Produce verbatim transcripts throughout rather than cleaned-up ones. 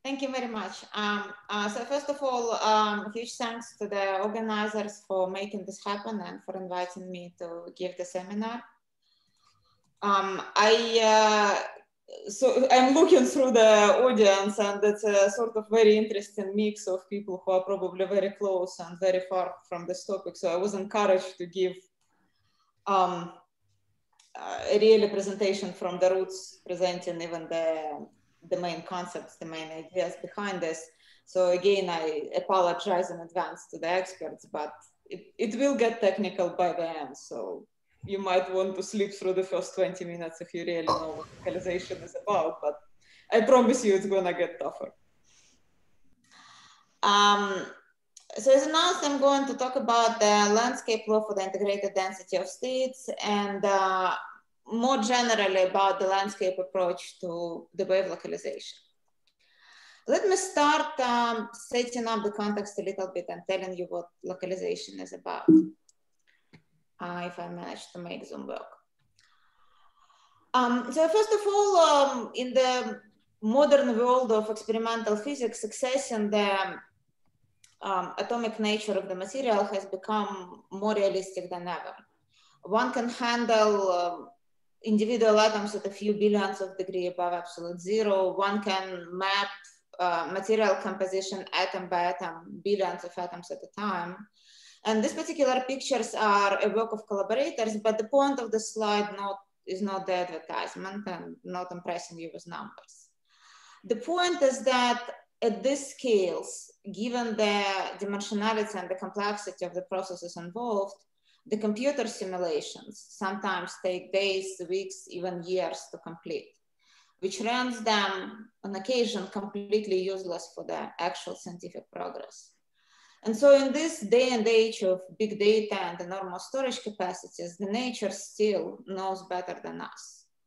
Thank you very much. Um, uh, so first of all, um, huge thanks to the organizers for making this happen and for inviting me to give the seminar. Um, I, uh, so I'm looking through the audience, and it's a sort of very interesting mix of people who are probably very close and very far from this topic. So I was encouraged to give um, a real presentation from the roots, presenting even the the main concepts, the main ideas behind this. So again, I apologize in advance to the experts, but it, it will get technical by the end. So you might want to sleep through the first twenty minutes if you really know what localization is about, but I promise you it's gonna get tougher. Um, so as announced, I'm going to talk about the landscape law for the integrated density of states, and uh, more generally about the landscape approach to the wave localization. Let me start um, setting up the context a little bit and telling you what localization is about, uh, if I manage to make Zoom work. Um, so first of all, um, in the modern world of experimental physics, accessing the um, atomic nature of the material has become more realistic than ever. One can handle um, individual atoms at a few billions of degree above absolute zero. One can map uh, material composition atom by atom, billions of atoms at a time. And these particular pictures are a work of collaborators, but the point of the slide not, is not the advertisement and not impressing you with numbers. The point is that at these scales, given the dimensionality and the complexity of the processes involved, the computer simulations sometimes take days, weeks, even years to complete, which renders them on occasion completely useless for the actual scientific progress. And so in this day and age of big data and enormous storage capacities, the nature still knows better than us.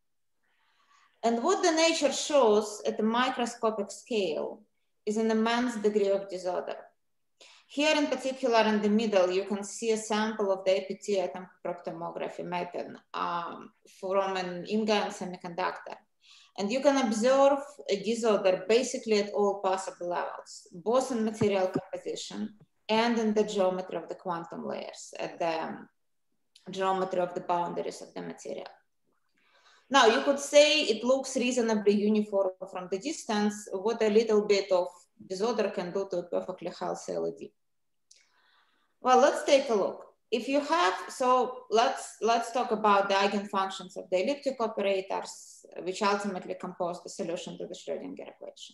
And what the nature shows at the microscopic scale is an immense degree of disorder. Here in particular in the middle, you can see a sample of the A P T atom proptomography method um, from an ingot semiconductor. And you can observe a disorder basically at all possible levels, both in material composition and in the geometry of the quantum layers, at the geometry of the boundaries of the material. Now, you could say it looks reasonably uniform from the distance, what a little bit of disorder can do to a perfectly healthy L E D. Well, let's take a look. If you have, so let's, let's talk about the eigenfunctions of the elliptic operators, which ultimately compose the solution to the Schroedinger equation.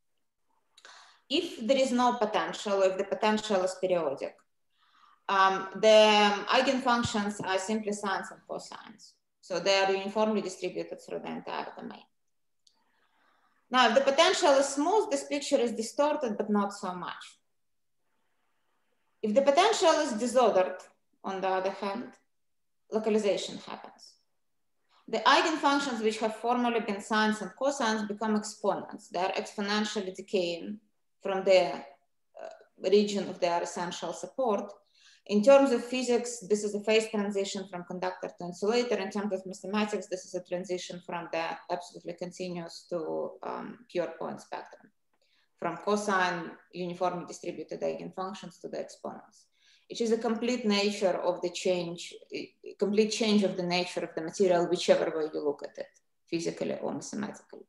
If there is no potential, if the potential is periodic, um, the eigenfunctions are simply sines and cosines. So they are uniformly distributed through the entire domain. Now, if the potential is smooth, this picture is distorted, but not so much. If the potential is disordered, on the other hand, localization happens. The eigenfunctions which have formerly been sines and cosines become exponents. They are exponentially decaying from the uh, region of their essential support. In terms of physics, this is a phase transition from conductor to insulator. In terms of mathematics, this is a transition from the absolutely continuous to um, pure point spectrum, from cosine uniformly distributed eigenfunctions to the exponents. It is a complete nature of the change, complete change of the nature of the material, whichever way you look at it, physically or mathematically.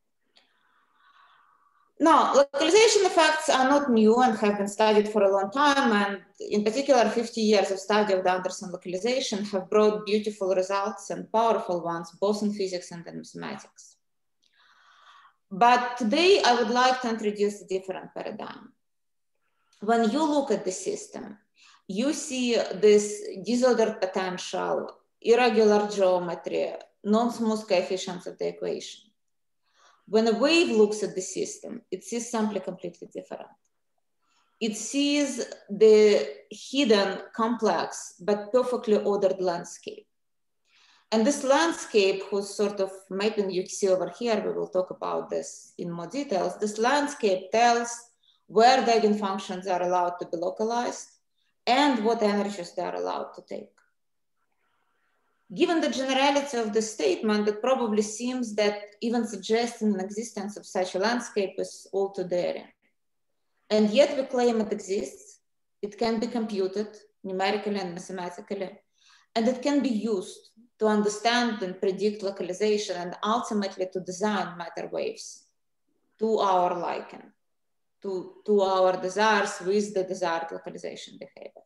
Now, localization effects are not new and have been studied for a long time, and in particular, fifty years of study of the Anderson localization have brought beautiful results and powerful ones, both in physics and in mathematics. But today, I would like to introduce a different paradigm. When you look at the system, you see this disordered potential, irregular geometry, non-smooth coefficients of the equation. When a wave looks at the system, it sees something completely different. It sees the hidden, complex, but perfectly ordered landscape. And this landscape, whose sort of mapping you see over here, we will talk about this in more details. This landscape tells where the eigenfunctions are allowed to be localized and what energies they are allowed to take. Given the generality of the statement, it probably seems that even suggesting an existence of such a landscape is all too daring. And yet we claim it exists, it can be computed numerically and mathematically, and it can be used to understand and predict localization and ultimately to design matter waves to our liking, to, to our desires with the desired localization behavior.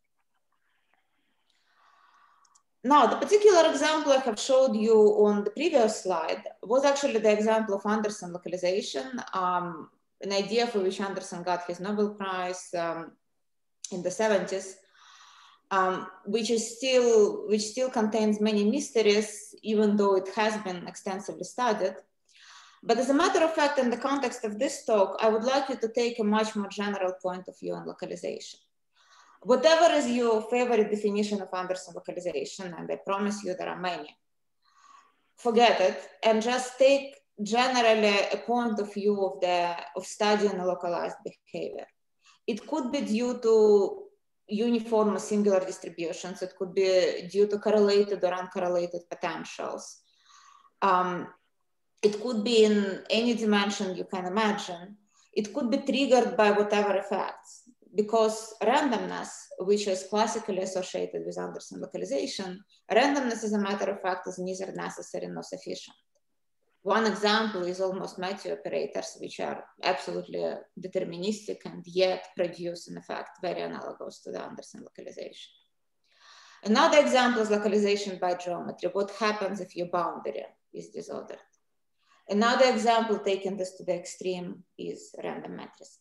Now, the particular example I have showed you on the previous slide was actually the example of Anderson localization, um, an idea for which Anderson got his Nobel Prize um, in the seventies, um, which is still, which still contains many mysteries, even though it has been extensively studied. But as a matter of fact, in the context of this talk, I would like you to take a much more general point of view on localization. Whatever is your favorite definition of Anderson localization, and I promise you there are many, forget it and just take generally a point of view of, the, of studying a localized behavior. It could be due to uniform or singular distributions. It could be due to correlated or uncorrelated potentials. Um, it could be in any dimension you can imagine. It could be triggered by whatever effects. Because randomness, which is classically associated with Anderson localization, randomness, as a matter of fact, is neither necessary nor sufficient. One example is almost Matthew operators, which are absolutely deterministic and yet produce an effect very analogous to the Anderson localization. Another example is localization by geometry. What happens if your boundary is disordered? Another example, taking this to the extreme, is random matrices.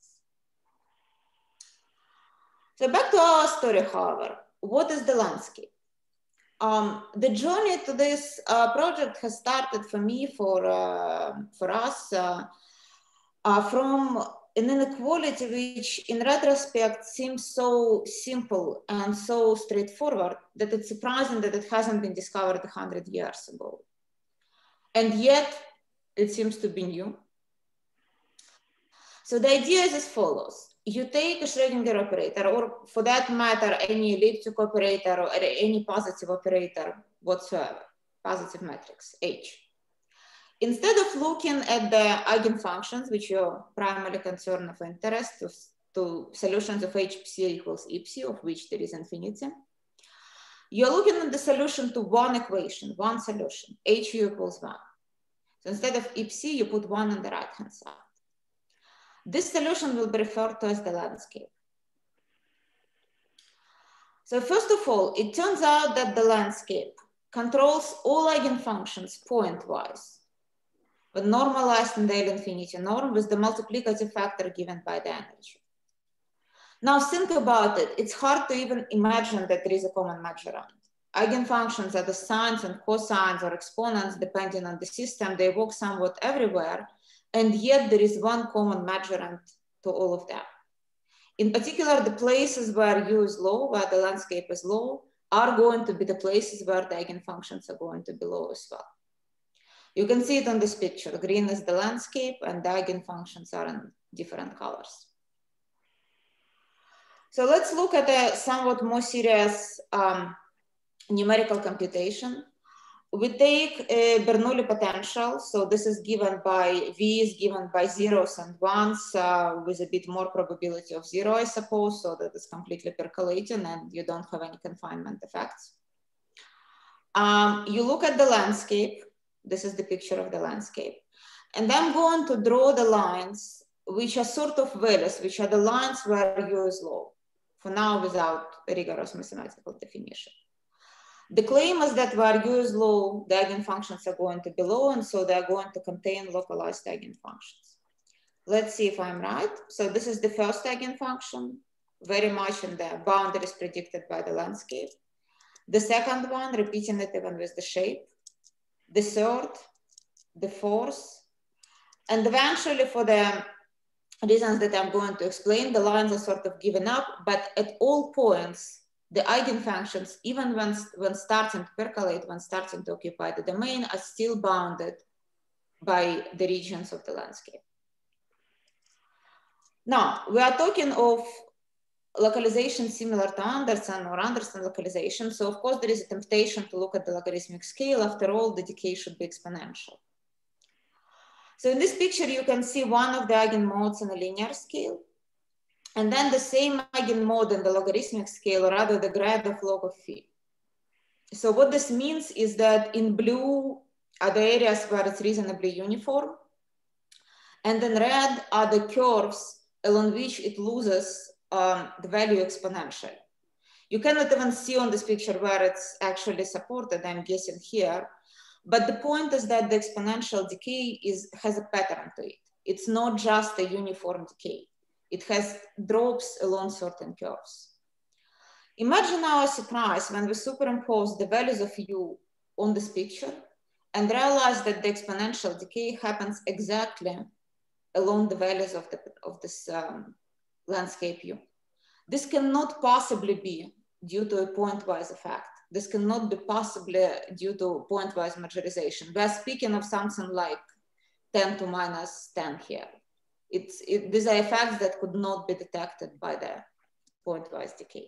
So back to our story, however, what is the landscape? Um, the journey to this uh, project has started for me, for, uh, for us, uh, uh, from an inequality which in retrospect seems so simple and so straightforward that it's surprising that it hasn't been discovered a hundred years ago. And yet it seems to be new. So the idea is as follows. You take a Schroedinger operator, or for that matter, any elliptic operator or any positive operator whatsoever, positive matrix, H. Instead of looking at the eigenfunctions, which are primarily concern of interest, to, to solutions of H psi equals E psi, of which there is infinity, you're looking at the solution to one equation, one solution, H u equals one. So instead of E psi, you put one on the right-hand side. This solution will be referred to as the landscape. So first of all, it turns out that the landscape controls all eigenfunctions point-wise, but normalized in the L infinity norm with the multiplicative factor given by the energy. Now think about it. It's hard to even imagine that there is a common majorand. Eigenfunctions are the sines and cosines or exponents depending on the system. They walk somewhat everywhere. And yet there is one common majorand to all of them. In particular, the places where U is low, where the landscape is low, are going to be the places where the eigenfunctions are going to be low as well. You can see it on this picture. Green is the landscape and the eigenfunctions are in different colors. So let's look at a somewhat more serious um, numerical computation. We take a Bernoulli potential. So this is given by, V is given by zeros and ones uh, with a bit more probability of zero, I suppose, so that it's completely percolating and you don't have any confinement effects. Um, you look at the landscape. This is the picture of the landscape. And I'm going to draw the lines, which are sort of values, which are the lines where U is low, for now without rigorous mathematical definition. The claim is that where U is low, the eigenfunctions are going to be low, and so they're going to contain localized eigenfunctions. Let's see if I'm right. So this is the first eigenfunction, very much in the boundaries predicted by the landscape. The second one, repeating it even with the shape. The third, the fourth, and eventually for the reasons that I'm going to explain, the lines are sort of given up, but at all points, the eigenfunctions, even when, when starting to percolate, when starting to occupy the domain, are still bounded by the regions of the landscape. Now, we are talking of localization similar to Anderson or Anderson localization. So of course there is a temptation to look at the logarithmic scale. After all, the decay should be exponential. So in this picture, you can see one of the eigenmodes in a linear scale, and then the same eigenmode in the logarithmic scale, or rather the grad of log of phi. So what this means is that in blue are the areas where it's reasonably uniform, and in red are the curves along which it loses um, the value exponentially. You cannot even see on this picture where it's actually supported, I'm guessing here, but the point is that the exponential decay is, has a pattern to it. It's not just a uniform decay. It has drops along certain curves. Imagine our surprise when we superimpose the values of u on this picture and realize that the exponential decay happens exactly along the values of, the, of this um, landscape u. This cannot possibly be due to a pointwise effect. This cannot be possibly due to pointwise majorization. We are speaking of something like ten to minus ten here. It's, it, these are effects that could not be detected by the pointwise decay.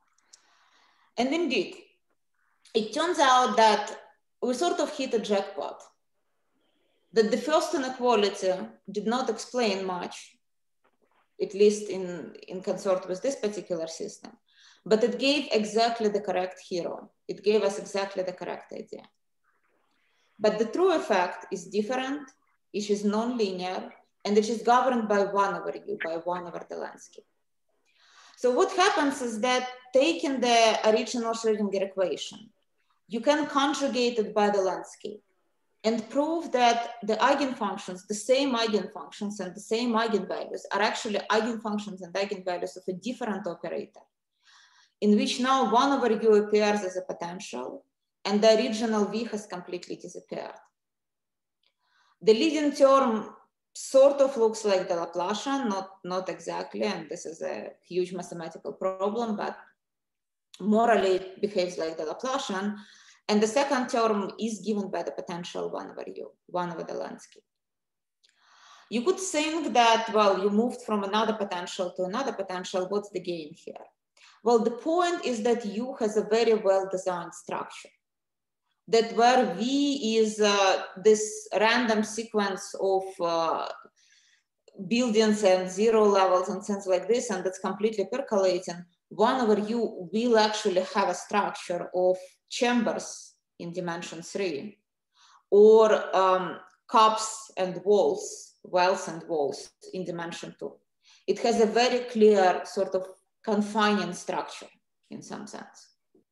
And indeed, it turns out that we sort of hit a jackpot. That the first inequality did not explain much, at least in, in consort with this particular system, but it gave exactly the correct hero. It gave us exactly the correct idea. But the true effect is different, it is non-linear, and it is governed by one over u, by one over the landscape. So what happens is that taking the original Schroedinger equation, you can conjugate it by the landscape and prove that the eigenfunctions, the same eigenfunctions and the same eigenvalues are actually eigenfunctions and eigenvalues of a different operator, in which now one over u appears as a potential and the original v has completely disappeared. The leading term sort of looks like the Laplacian, not, not exactly, and this is a huge mathematical problem, but morally it behaves like the Laplacian. And the second term is given by the potential one over u, one over the landscape. You could think that, well, you moved from another potential to another potential, what's the gain here? Well, the point is that u has a very well-designed structure. That where v is uh, this random sequence of uh, buildings and zero levels and things like this, and that's completely percolating, one over u will actually have a structure of chambers in dimension three, or um, cups and walls, wells and walls in dimension two. It has a very clear sort of confining structure in some sense.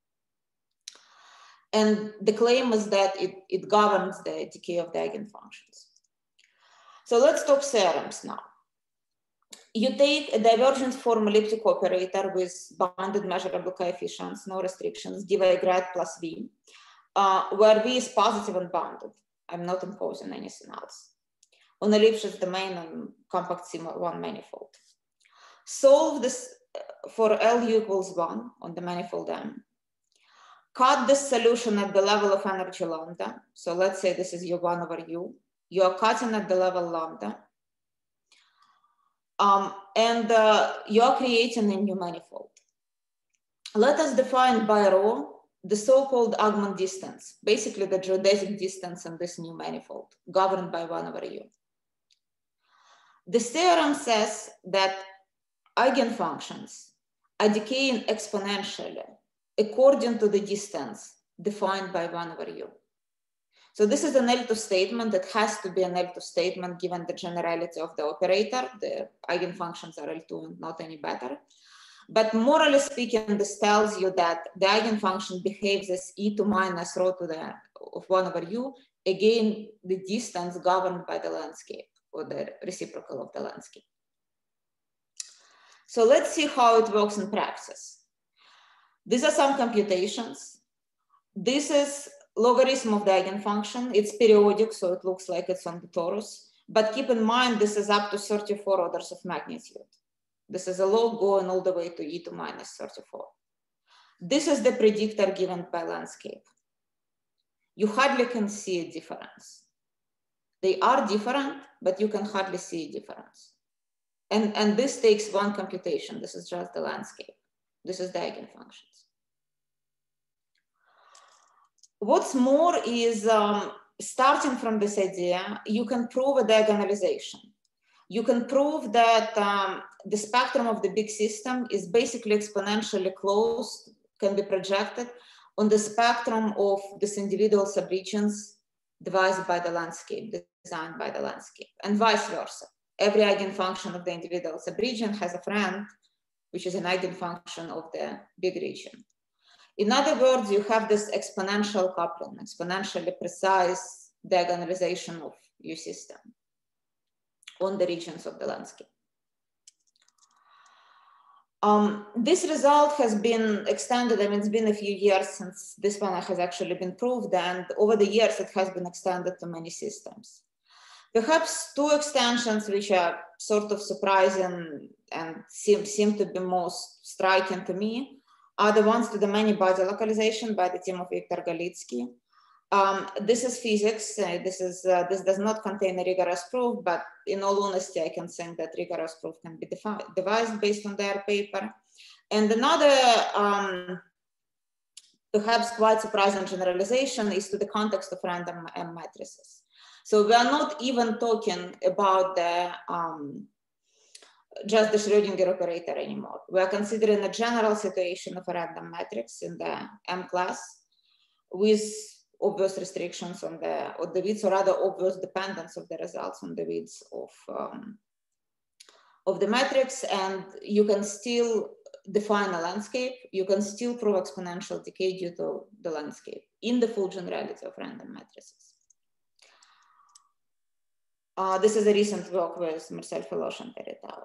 And the claim is that it, it governs the decay of the eigenfunctions. So let's talk theorems now. You take a divergent form elliptic operator with bounded measurable coefficients, no restrictions, dy grad plus v, uh, where v is positive and bounded. I'm not imposing anything else. On ellipsis domain and compact C one manifold. Solve this for L u equals one on the manifold M. Cut this solution at the level of energy lambda. So let's say this is u one over u. You are cutting at the level lambda. Um, and uh, you are creating a new manifold. Let us define by rho the so-called Agman distance, basically the geodesic distance in this new manifold, governed by one over u. This theorem says that eigenfunctions are decaying exponentially according to the distance defined by one over u. So this is an L two statement that has to be an L two statement given the generality of the operator. The eigenfunctions are L two and not any better. But morally speaking, this tells you that the eigenfunction behaves as e to minus rho to the of one over u, again, the distance governed by the landscape or the reciprocal of the landscape. So let's see how it works in practice. These are some computations. This is logarithm of the eigenfunction. It's periodic, so it looks like it's on the torus. But keep in mind, this is up to thirty-four orders of magnitude. This is a log going all the way to e to minus thirty-four. This is the predictor given by landscape. You hardly can see a difference. They are different, but you can hardly see a difference. And, and this takes one computation. This is just the landscape. This is the eigenfunctions. What's more is, um, starting from this idea, you can prove a diagonalization. You can prove that um, the spectrum of the big system is basically exponentially closed, can be projected on the spectrum of these individual subregions devised by the landscape, designed by the landscape, and vice versa. Every eigenfunction of the individual subregion has a friend, which is an eigenfunction of the big region. In other words, you have this exponential coupling, exponentially precise diagonalization of your system on the regions of the landscape. Um, this result has been extended. I mean, it's been a few years since this one has actually been proved, and over the years it has been extended to many systems. Perhaps two extensions which are sort of surprising and seem, seem to be most striking to me are the ones to the many-body localization by the team of Viktor Galitsky. Um, this is physics. Uh, this, is, uh, this does not contain a rigorous proof, but in all honesty, I can think that rigorous proof can be devised based on their paper. And another um, perhaps quite surprising generalization is to the context of random M matrices. So we are not even talking about the um, just the Schroedinger operator anymore. We are considering a general situation of a random matrix in the M class with obvious restrictions on the, on the width, or rather obvious dependence of the results on the width of, um, of the matrix. And you can still define a landscape. You can still prove exponential decay due to the landscape in the full generality of random matrices. Uh, this is a recent work with Marcel Feloche and Terry Tao.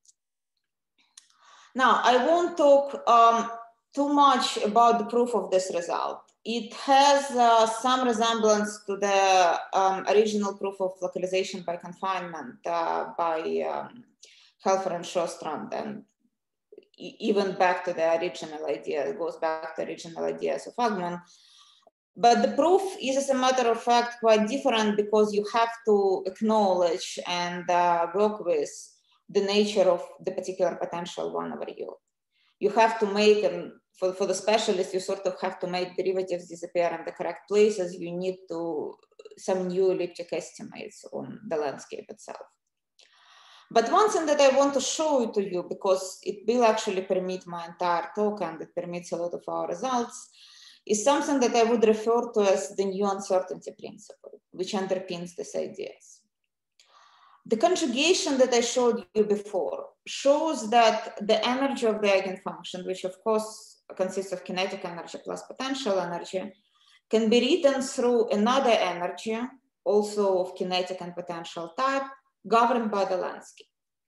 Now, I won't talk um, too much about the proof of this result. It has uh, some resemblance to the um, original proof of localization by confinement uh, by um, Helfer and Sjöstrand, and even back to the original idea. It goes back to the original ideas of Agman. But the proof is, as a matter of fact, quite different, because you have to acknowledge and uh, work with the nature of the particular potential one over U. You have to make, and for, for the specialist, you sort of have to make derivatives disappear in the correct places. You need to some new elliptic estimates on the landscape itself. But one thing that I want to show to you, because it will actually permit my entire talk and it permits a lot of our results, is something that I would refer to as the new uncertainty principle, which underpins these ideas. The conjugation that I showed you before shows that the energy of the eigenfunction, which of course consists of kinetic energy plus potential energy, can be written through another energy, also of kinetic and potential type, governed by the landscape.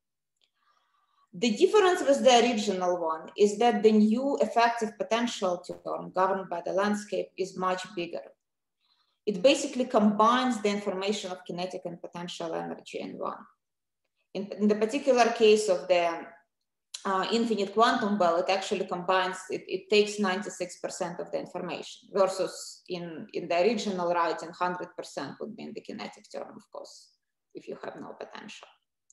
The difference with the original one is that the new effective potential term governed by the landscape is much bigger. It basically combines the information of kinetic and potential energy in one. In, in the particular case of the uh, infinite quantum bell, it actually combines, it, it takes ninety-six percent of the information, versus in, in the original writing, one hundred percent would be in the kinetic term, of course, if you have no potential.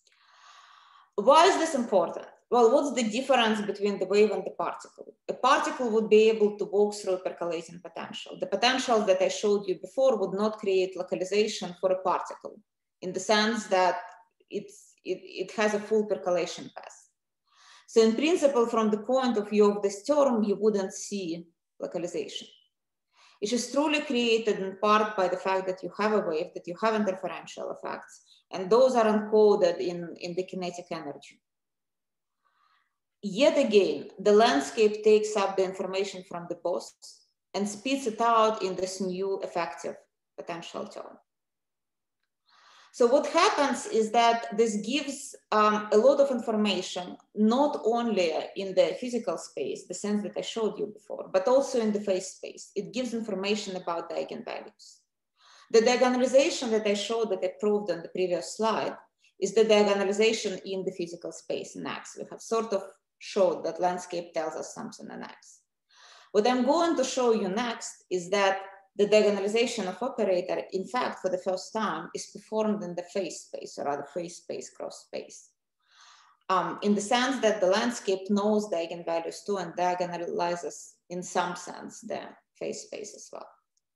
Why is this important? Well, what's the difference between the wave and the particle? A particle would be able to walk through percolating potential. The potentials that I showed you before would not create localization for a particle, in the sense that it's, it, it has a full percolation path. So in principle, from the point of view of this term, you wouldn't see localization. It is truly created in part by the fact that you have a wave, that you have interferential effects, and those are encoded in, in the kinetic energy. Yet again, the landscape takes up the information from the both and spits it out in this new effective potential term. So what happens is that this gives um, a lot of information, not only in the physical space, the sense that I showed you before, but also in the phase space. It gives information about the eigenvalues. The diagonalization that I showed, that I proved on the previous slide, is the diagonalization in the physical space in X. We have sort of showed that landscape tells us something in X. What I'm going to show you next is that the diagonalization of operator, in fact, for the first time, is performed in the phase space, or rather phase space cross space. um, in the sense that the landscape knows the eigenvalues too and diagonalizes in some sense the phase space as well.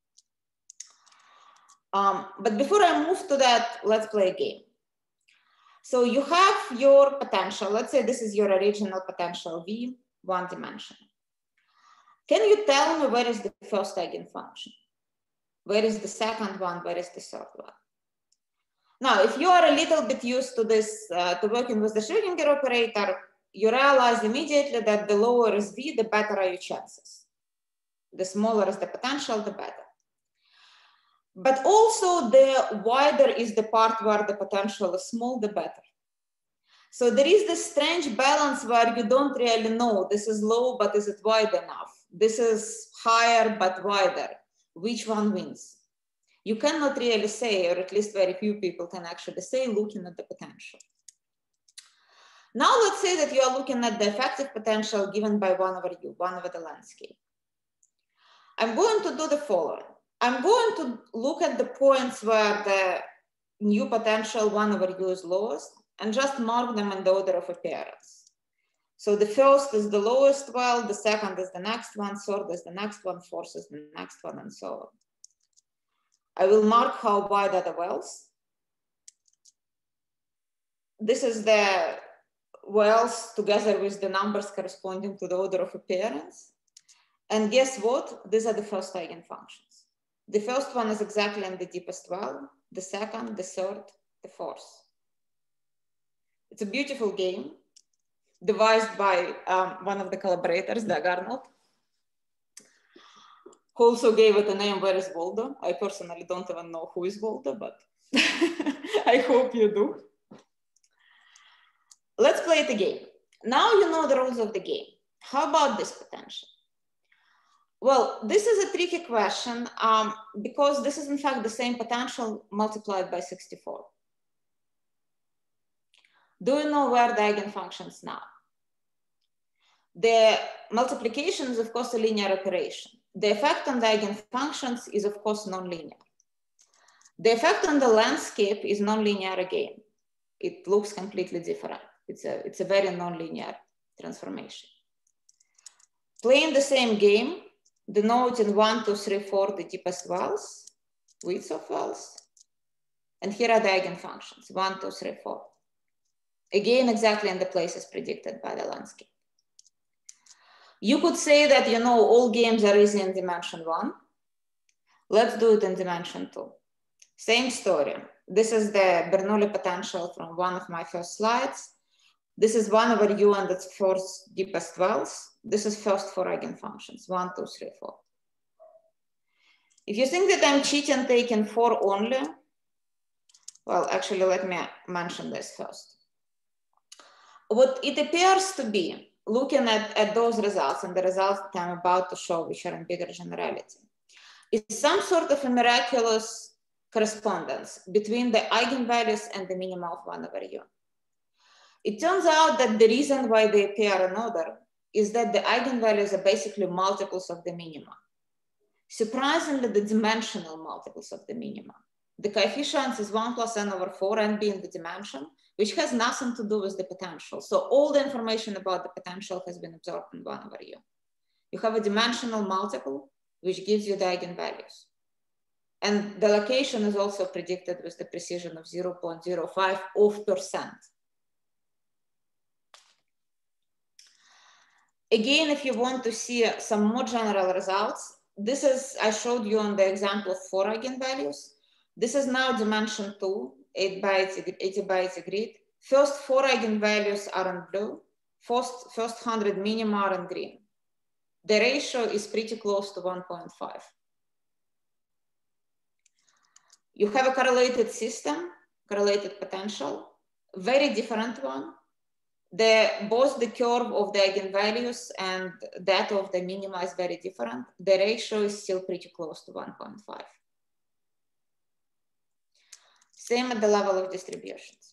Um, but before I move to that, let's play a game. So you have your potential. Let's say this is your original potential V, one dimension. Can you tell me where is the first eigenfunction? Where is the second one? Where is the third one? Now, if you are a little bit used to this, uh, to working with the Schroedinger operator, you realize immediately that the lower is V, the better are your chances. The smaller is the potential, the better. But also the wider is the part where the potential is small, the better. So there is this strange balance where you don't really know, this is low, but is it wide enough? This is higher, but wider. Which one wins? You cannot really say, or at least very few people can actually say, looking at the potential. Now let's say that you are looking at the effective potential given by one over u, one over the landscape. I'm going to do the following. I'm going to look at the points where the new potential one over u is lowest and just mark them in the order of appearance. So the first is the lowest well, the second is the next one, third is the next one, fourth is the next one, and so on. I will mark how wide are the wells. This is the wells together with the numbers corresponding to the order of appearance. And guess what? These are the first eigenfunctions. The first one is exactly in the deepest well, the second, the third, the fourth. It's a beautiful game devised by um, one of the collaborators, Doug Arnold, who also gave it a name, where is Waldo? I personally don't even know who is Waldo, but I hope you do. Let's play it again. Now you know the rules of the game. How about this potential? Well, this is a tricky question um, because this is in fact the same potential multiplied by sixty-four. Do you know where the eigenfunctions now? The multiplication is of course a linear operation. The effect on the eigenfunctions is of course nonlinear. The effect on the landscape is nonlinear again. It looks completely different. It's a, it's a very nonlinear transformation. Playing the same game, denoting one, two, three, four, the deepest wells, width of wells. And here are the eigenfunctions, one, two, three, four. Again, exactly in the places predicted by the landscape. You could say that, you know, all games are easy in dimension one. Let's do it in dimension two. Same story. This is the Bernoulli potential from one of my first slides. This is one over u and its first deepest wells. This is first four eigenfunctions, one, two, three, four. If you think that I'm cheating taking four only, well, actually, let me mention this first. What it appears to be, looking at, at those results and the results that I'm about to show, which are in bigger generality, is some sort of a miraculous correspondence between the eigenvalues and the minima of one over u. It turns out that the reason why they appear in order is that the eigenvalues are basically multiples of the minima. Surprisingly, the dimensional multiples of the minima. The coefficients is one plus n over four, n being the dimension, which has nothing to do with the potential. So all the information about the potential has been absorbed in one over u. You have a dimensional multiple, which gives you the eigenvalues. And the location is also predicted with the precision of zero point zero five of percent. Again, if you want to see some more general results, this is, I showed you on the example of four eigenvalues. This is now dimension two, eight by eighty by eighty grid. First four eigenvalues are in blue. First, first one hundred minima are in green. The ratio is pretty close to one point five. You have a correlated system, correlated potential, very different one. The, both the curve of the eigenvalues and that of the minima is very different. The ratio is still pretty close to one point five. Same at the level of distributions.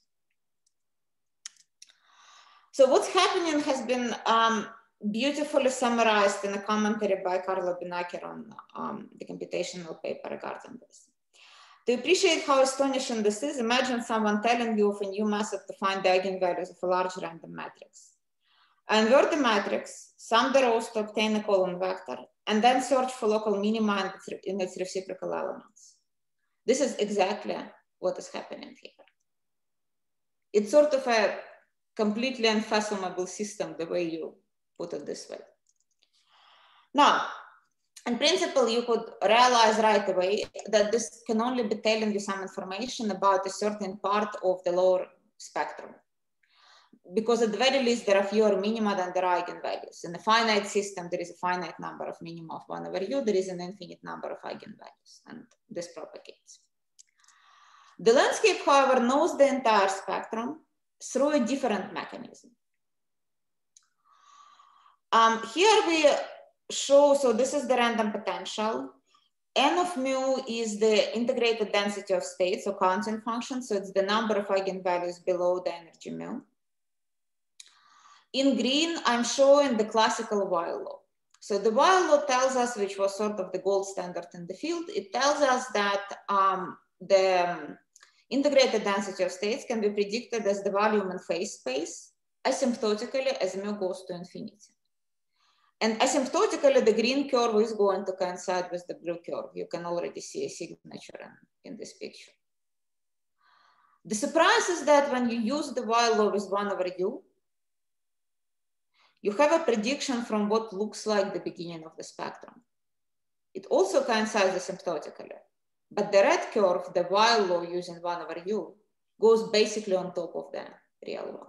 So what's happening has been um, beautifully summarized in a commentary by Carlo Binacher on um, the computational paper regarding this. To appreciate how astonishing this is, imagine someone telling you of a new method to find the eigenvalues of a large random matrix. Invert the matrix, sum the rows to obtain a column vector, and then search for local minima in its reciprocal elements. This is exactly what is happening here. It's sort of a completely unfathomable system, the way you put it this way. Now, in principle, you could realize right away that this can only be telling you some information about a certain part of the lower spectrum. Because at the very least, there are fewer minima than there are eigenvalues. In a finite system, there is a finite number of minima of one over u, there is an infinite number of eigenvalues, and this propagates. The landscape, however, knows the entire spectrum through a different mechanism. Um, here we show, so this is the random potential. N of mu is the integrated density of states, or counting function. So it's the number of eigenvalues below the energy mu. In green, I'm showing the classical while law. So the while law tells us, which was sort of the gold standard in the field, it tells us that um, the um, integrated density of states can be predicted as the volume in phase space asymptotically as mu goes to infinity. And asymptotically, the green curve is going to coincide with the blue curve. You can already see a signature in, in this picture. The surprise is that when you use the while law with one over u, you have a prediction from what looks like the beginning of the spectrum. It also coincides asymptotically, but the red curve, the while law using one over u, goes basically on top of the real one.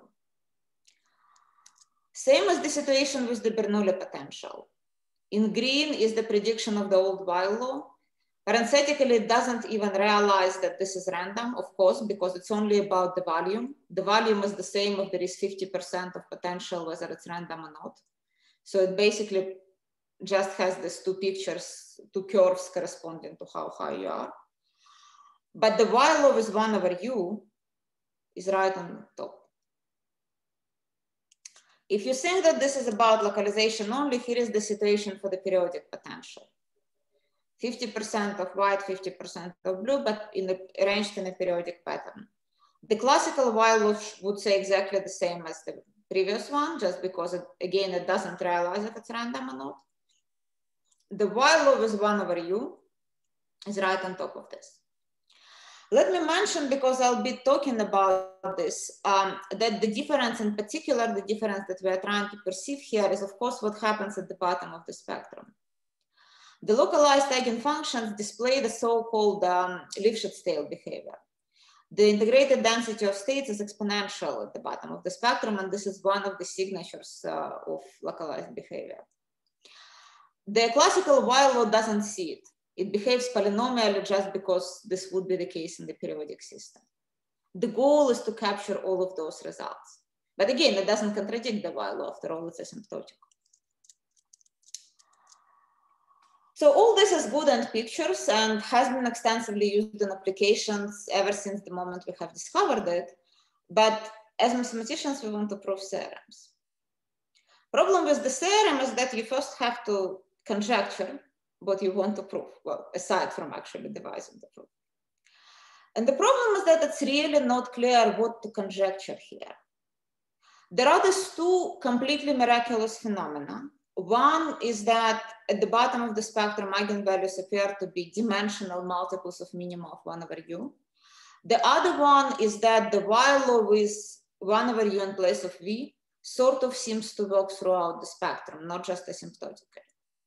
Same as the situation with the Bernoulli potential. In green is the prediction of the old while law. Parenthetically, it doesn't even realize that this is random, of course, because it's only about the volume. The volume is the same if there is fifty percent of potential, whether it's random or not. So it basically just has these two pictures, two curves corresponding to how high you are. But the while law with one over u is right on top. If you think that this is about localization only, here is the situation for the periodic potential. fifty percent of white, fifty percent of blue, but in the, arranged in a periodic pattern. The classical while law would say exactly the same as the previous one, just because, it, again, it doesn't realize if it's random or not. The while law with one over u is right on top of this. Let me mention, because I'll be talking about this, um, that the difference, in particular, the difference that we are trying to perceive here is, of course, what happens at the bottom of the spectrum. The localized eigenfunctions display the so-called um, Lifshitz-tail behavior. The integrated density of states is exponential at the bottom of the spectrum, and this is one of the signatures uh, of localized behavior. The classical while law doesn't see it. It behaves polynomially just because this would be the case in the periodic system. The goal is to capture all of those results. But again, it doesn't contradict the while law, after all, it's asymptotic. So all this is good in pictures and has been extensively used in applications ever since the moment we have discovered it. But as mathematicians, we want to prove theorems. Problem with the theorem is that you first have to conjecture what you want to prove, well, aside from actually devising the proof. And the problem is that it's really not clear what to conjecture here. There are these two completely miraculous phenomena. One is that at the bottom of the spectrum, eigenvalues appear to be dimensional multiples of minima of one over u. The other one is that the while law with one over u in place of v sort of seems to work throughout the spectrum, not just asymptotically.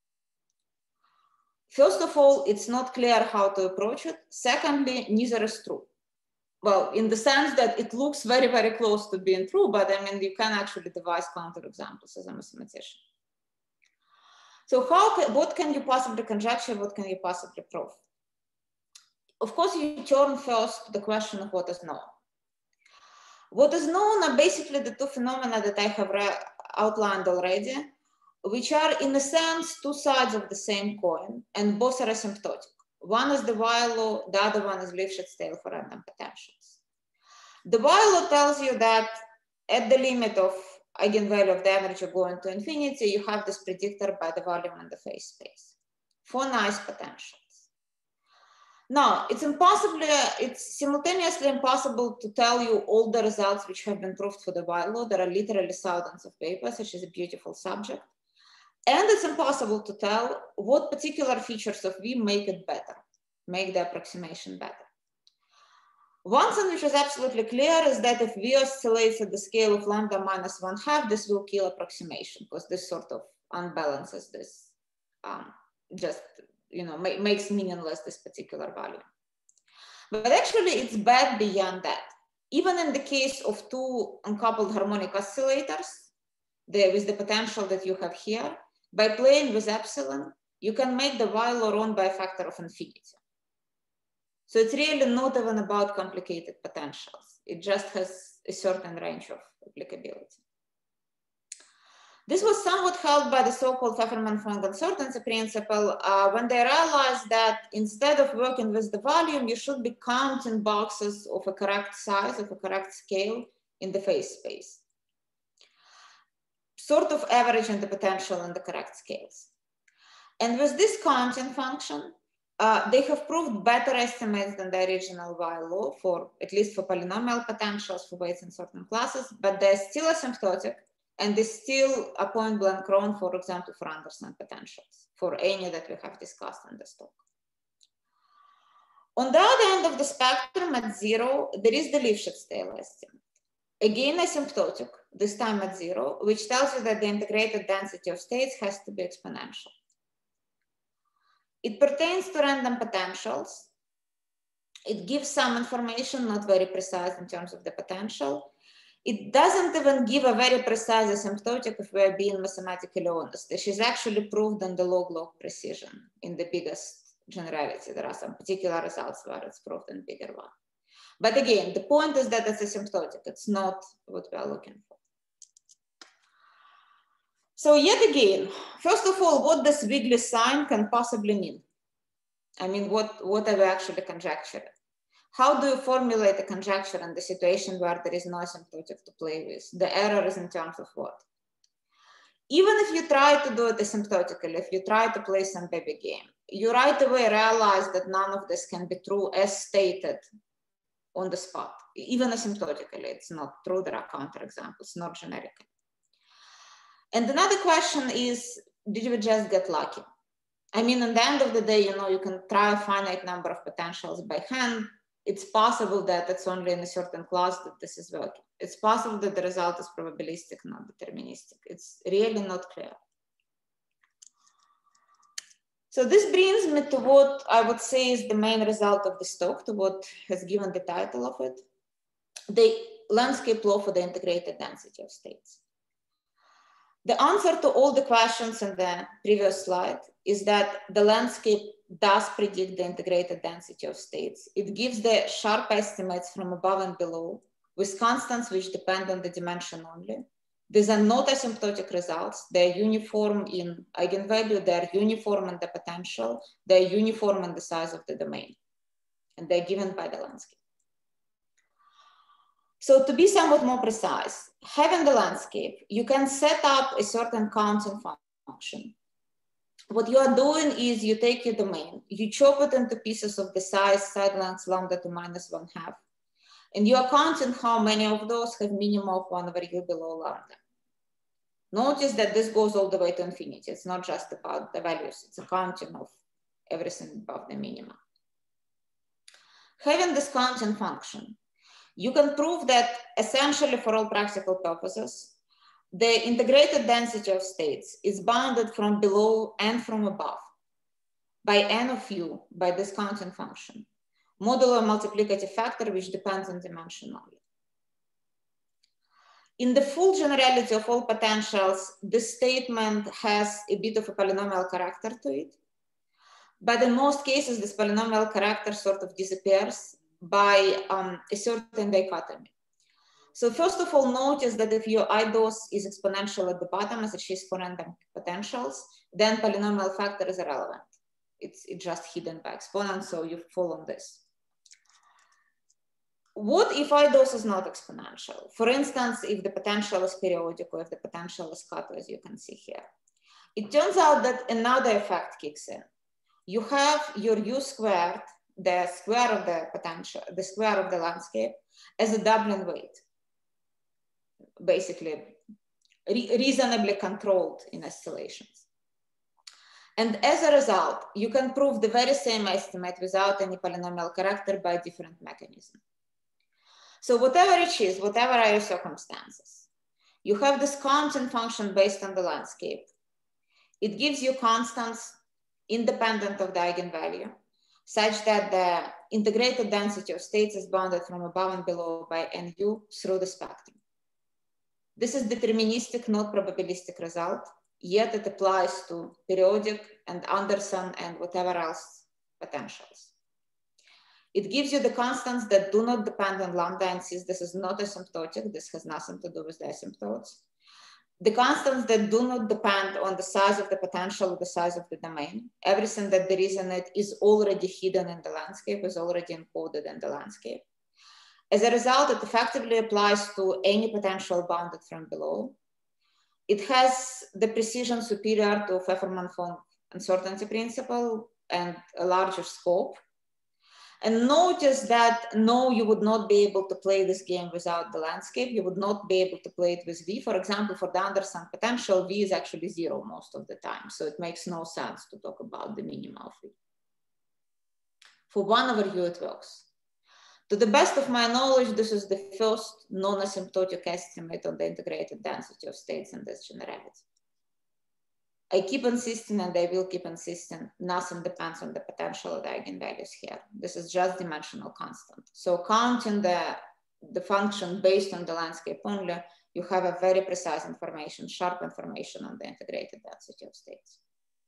First of all, it's not clear how to approach it. Secondly, neither is true. Well, in the sense that it looks very, very close to being true, but I mean, you can actually devise counterexamples as a mathematician. So how, what can you possibly conjecture? What can you possibly prove? Of course, you turn first to the question of what is known. What is known are basically the two phenomena that I have outlined already, which are in a sense two sides of the same coin, and both are asymptotic. One is the while law, the other one is Lifshitz-tail for random potentials. The while law tells you that at the limit of eigenvalue of the energy going to infinity, you have this predictor by the volume in the phase space for nice potentials. No, it's impossible, it's simultaneously impossible to tell you all the results which have been proved for the while law. There are literally thousands of papers, which is a beautiful subject. And it's impossible to tell what particular features of V make it better, make the approximation better. One thing which is absolutely clear is that if V oscillates at the scale of lambda minus one half, this will kill approximation, because this sort of unbalances this, um, just, you know, ma makes meaningless this particular value. But actually it's bad beyond that. Even in the case of two uncoupled harmonic oscillators, the, with the potential that you have here, by playing with epsilon, you can make the while law wrong by a factor of infinity. So it's really not even about complicated potentials. It just has a certain range of applicability. This was somewhat helped by the so-called Pfefferman-Fong uncertainty principle, uh, when they realized that instead of working with the volume, you should be counting boxes of a correct size, of a correct scale in the phase space, sort of averaging the potential in the correct scales. And with this counting function, uh, they have proved better estimates than the original while law, for at least for polynomial potentials for weights in certain classes, but they're still asymptotic. And they still a point blank wrong, for example, for Anderson potentials, for any that we have discussed in this talk. On the other end of the spectrum at zero, there is the Lifshitz-Taylor estimate. Again, asymptotic, this time at zero, which tells you that the integrated density of states has to be exponential. It pertains to random potentials. It gives some information, not very precise in terms of the potential. It doesn't even give a very precise asymptotic if we're being mathematically honest. This is actually proved in the log-log precision in the biggest generality. There are some particular results where it's proved in bigger one. But again, the point is that it's asymptotic. It's not what we are looking for. So yet again, first of all, what this wiggly sign can possibly mean? I mean, what, what are we actually conjecturing? How do you formulate a conjecture in the situation where there is no asymptotic to play with? The error is in terms of what? Even if you try to do it asymptotically, if you try to play some baby game, you right away realize that none of this can be true as stated on the spot. Even asymptotically, it's not true. There are counterexamples, not generically. And another question is, did we just get lucky? I mean, at the end of the day, you know, you can try a finite number of potentials by hand. It's possible that it's only in a certain class that this is working. It's possible that the result is probabilistic, not deterministic. It's really not clear. So this brings me to what I would say is the main result of this talk, to what has given the title of it, the landscape law for the integrated density of states. The answer to all the questions in the previous slide is that the landscape does predict the integrated density of states. It gives the sharp estimates from above and below with constants which depend on the dimension only. These are not asymptotic results. They're uniform in eigenvalue, they're uniform in the potential, they're uniform in the size of the domain, and they're given by the landscape. So to be somewhat more precise, having the landscape, you can set up a certain counting function. What you are doing is you take your domain, you chop it into pieces of the size side length lambda to minus one half, and you are counting how many of those have minimum of one over u below lambda. Notice that this goes all the way to infinity. It's not just about the values, it's a counting of everything above the minimum. Having this counting function, you can prove that essentially for all practical purposes, the integrated density of states is bounded from below and from above by n of u by this counting function, modulo multiplicative factor which depends on dimension only. In the full generality of all potentials, this statement has a bit of a polynomial character to it, but in most cases, this polynomial character sort of disappears by um, a certain dichotomy. So first of all, notice that if your I DOS is exponential at the bottom, as it is for random potentials, then polynomial factor is irrelevant. It's, it's just hidden by exponent, so you fall on this. What if I DOS is not exponential? For instance, if the potential is periodic or if the potential is cut, as you can see here. It turns out that another effect kicks in. You have your u squared the square of the potential, the square of the landscape as a doubling weight, basically re reasonably controlled in oscillations. And as a result, you can prove the very same estimate without any polynomial character by a different mechanism. So whatever it is, whatever are your circumstances, you have this counting function based on the landscape. It gives you constants independent of the eigenvalue, such that the integrated density of states is bounded from above and below by nu through the spectrum. This is deterministic, not probabilistic result, yet it applies to periodic and Anderson and whatever else potentials. It gives you the constants that do not depend on lambda, and since this is not asymptotic, this has nothing to do with the asymptotes. The constants that do not depend on the size of the potential or the size of the domain. Everything that there is in it is already hidden in the landscape, is already encoded in the landscape. As a result, it effectively applies to any potential bounded from below. It has the precision superior to Pfefferman-Fong uncertainty principle and a larger scope. And notice that no, you would not be able to play this game without the landscape. You would not be able to play it with V. For example, for the Anderson potential, V is actually zero most of the time. So it makes no sense to talk about the minima of V. For one over U, it works. To the best of my knowledge, this is the first non-asymptotic estimate on the integrated density of states in this generality. I keep insisting, and I will keep insisting, nothing depends on the potential of the eigenvalues here. This is just dimensional constant. So counting the, the function based on the landscape only, you have a very precise information, sharp information on the integrated density of states.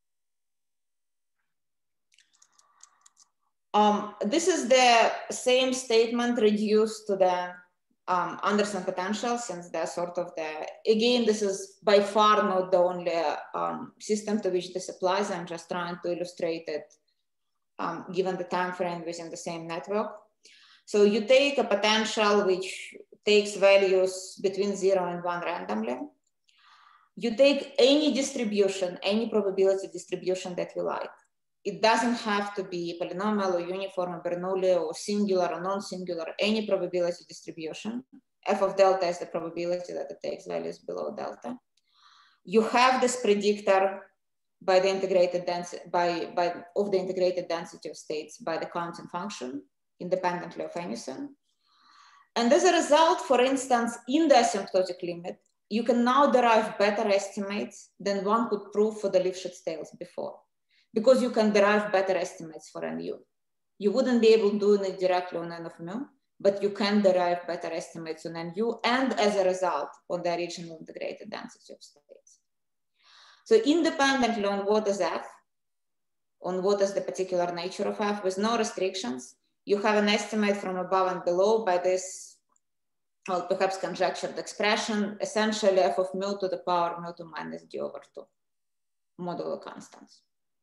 Um, this is the same statement reduced to the um, Anderson potential, since they're sort of the, again, this is by far not the only um, system to which this applies. I'm just trying to illustrate it um, given the time frame within the same network. So you take a potential which takes values between zero and one randomly. You take any distribution, any probability distribution that you like. It doesn't have to be polynomial or uniform or Bernoulli or singular or non-singular, any probability distribution. F of delta is the probability that it takes values below delta. You have this predictor by the integrated density, by, by, of the integrated density of states by the counting function, independently of anything. And as a result, for instance, in the asymptotic limit, you can now derive better estimates than one could prove for the Lifshitz tails before, because you can derive better estimates for nu. You wouldn't be able to do it directly on n of mu, but you can derive better estimates on nu, and as a result, on the original integrated density of states. So independently on what is f, on what is the particular nature of f, with no restrictions, you have an estimate from above and below by this, well, perhaps conjectured expression, essentially f of mu to the power mu to minus d over two, modulo constants.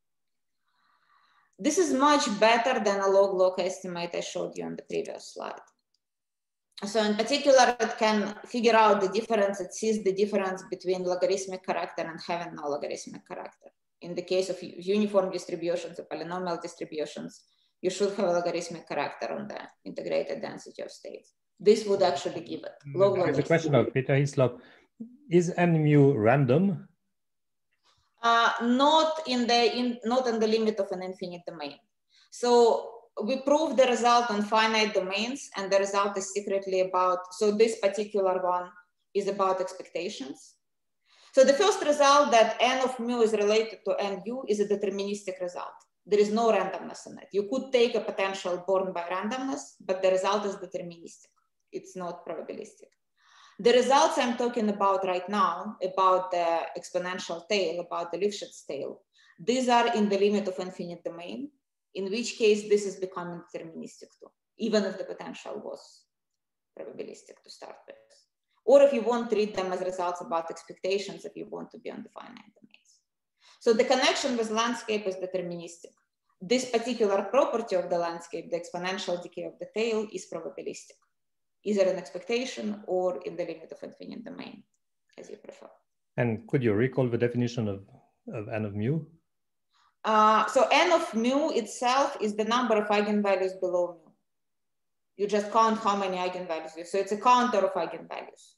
This is much better than a log-log estimate I showed you on the previous slide. So in particular, it can figure out the difference, it sees the difference between logarithmic character and having no logarithmic character. In the case of uniform distributions or polynomial distributions, you should have a logarithmic character on the integrated density of states. This would actually give it. Log There's a question of Peter Hislop. Is N mu random? Uh, not in the in, not in the limit of an infinite domain. So we prove the result on finite domains, and the result is secretly about, so this particular one is about expectations. So the first result, that n of mu is related to nu, is a deterministic result. There is no randomness in it. You could take a potential born by randomness, but the result is deterministic. It's not probabilistic. The results I'm talking about right now, about the exponential tail, about the Lifshitz tail, these are in the limit of infinite domain, in which case this is becoming deterministic too, even if the potential was probabilistic to start with. Or if you want to treat them as results about expectations, if you want to be on the finite domains. So the connection with landscape is deterministic. This particular property of the landscape, the exponential decay of the tail, is probabilistic, either an expectation or in the limit of infinite domain, as you prefer. And could you recall the definition of, of n of mu? Uh, so n of mu itself is the number of eigenvalues below mu. You just count how many eigenvalues you have. So it's a counter of eigenvalues.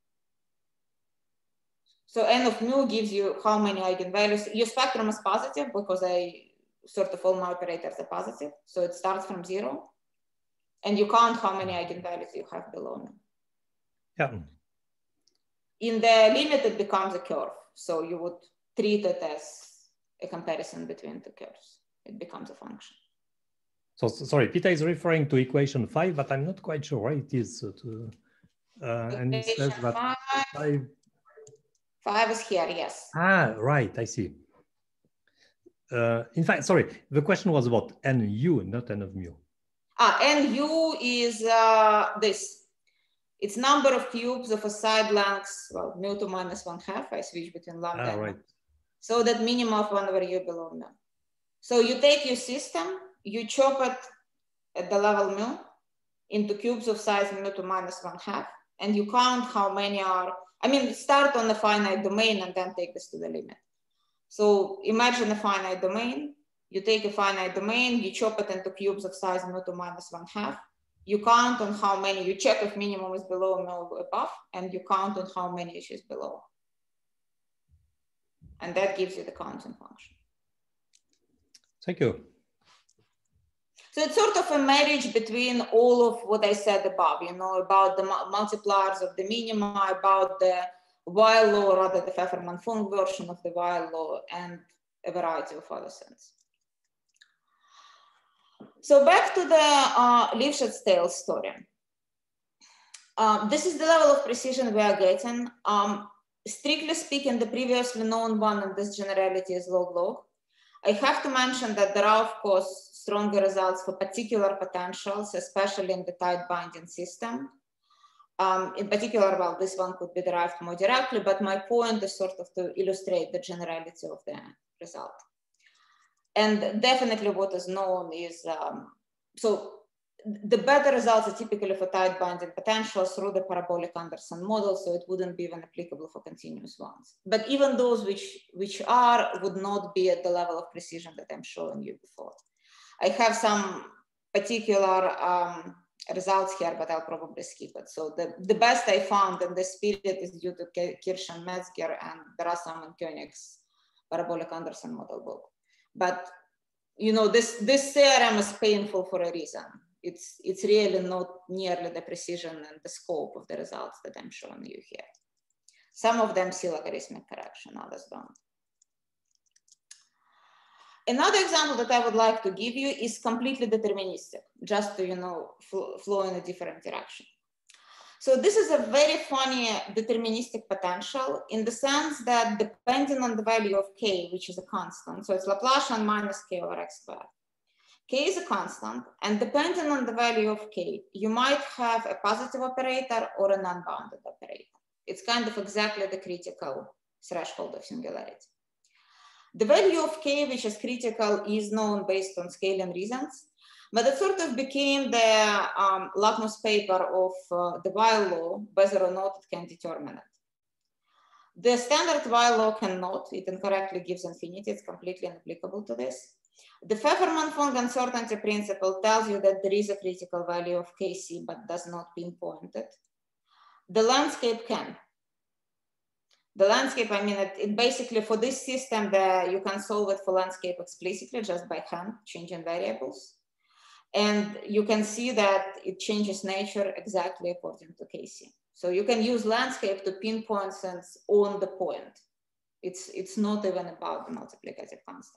So n of mu gives you how many eigenvalues. Your spectrum is positive because I sort of all my operators are positive. So it starts from zero. And you count how many eigenvalues you have below mu. Yeah. In the limit, it becomes a curve. So you would treat it as a comparison between two curves. It becomes a function. So, so sorry, Peter is referring to equation five, but I'm not quite sure why it is. So to, uh, and he says that five, five. Five is here, yes. Ah, right, I see. Uh, in fact, sorry, the question was about nu, not n of mu. Ah, nu is uh, this. It's number of cubes of a side length, well, mu to minus one half. I switch between lambda ah, and right. So that minimum of one over u below mu. So you take your system, you chop it at the level mu into cubes of size mu to minus one half, and you count how many are, I mean, start on the finite domain and then take this to the limit. So imagine a finite domain, you take a finite domain, you chop it into cubes of size mu to minus one half, you count on how many, you check if minimum is below mu above, and you count on how many is below. And that gives you the counting function. Thank you. So it's sort of a marriage between all of what I said above, you know, about the multipliers of the minima, about the while law, rather the Pfefferman-Funk version of the while law, and a variety of other things. So back to the uh, Lifshitz-Tail story. Uh, this is the level of precision we are getting. Um, strictly speaking, the previously known one in this generality is log-log. I have to mention that there are, of course, stronger results for particular potentials, especially in the tight binding system. Um, in particular, well, this one could be derived more directly, but my point is sort of to illustrate the generality of the result. And definitely what is known is, um, so the better results are typically for tight binding potentials through the parabolic Anderson model, so it wouldn't be even applicable for continuous ones. But even those which, which are would not be at the level of precision that I'm showing you before. I have some particular um, results here, but I'll probably skip it. So the, the best I found in this period is due to Kirsch and Metzger, and there are some in Koenig's parabolic Anderson model book. But you know, this, this theorem is painful for a reason. It's, it's really not nearly the precision and the scope of the results that I'm showing you here. Some of them see logarithmic correction, others don't. Another example that I would like to give you is completely deterministic, just to, you know, fl flow in a different direction. So this is a very funny deterministic potential in the sense that depending on the value of k, which is a constant, so it's Laplacian minus k over x squared. K is a constant, and depending on the value of k, you might have a positive operator or a non-bounded operator. It's kind of exactly the critical threshold of singularity. The value of k, which is critical, is known based on scaling reasons, but it sort of became the um, Lackmus paper of uh, the while law, whether or not it can determine it. The standard while law cannot, it incorrectly gives infinity, it's completely inapplicable to this. The Pfefferman-Funk uncertainty principle tells you that there is a critical value of K C, but does not pinpoint it. The landscape can. The landscape, I mean, it, it basically, for this system, the, you can solve it for landscape explicitly just by hand, changing variables. And you can see that it changes nature exactly according to K C. So you can use landscape to pinpoint things on the point. It's, it's not even about the multiplicative constants.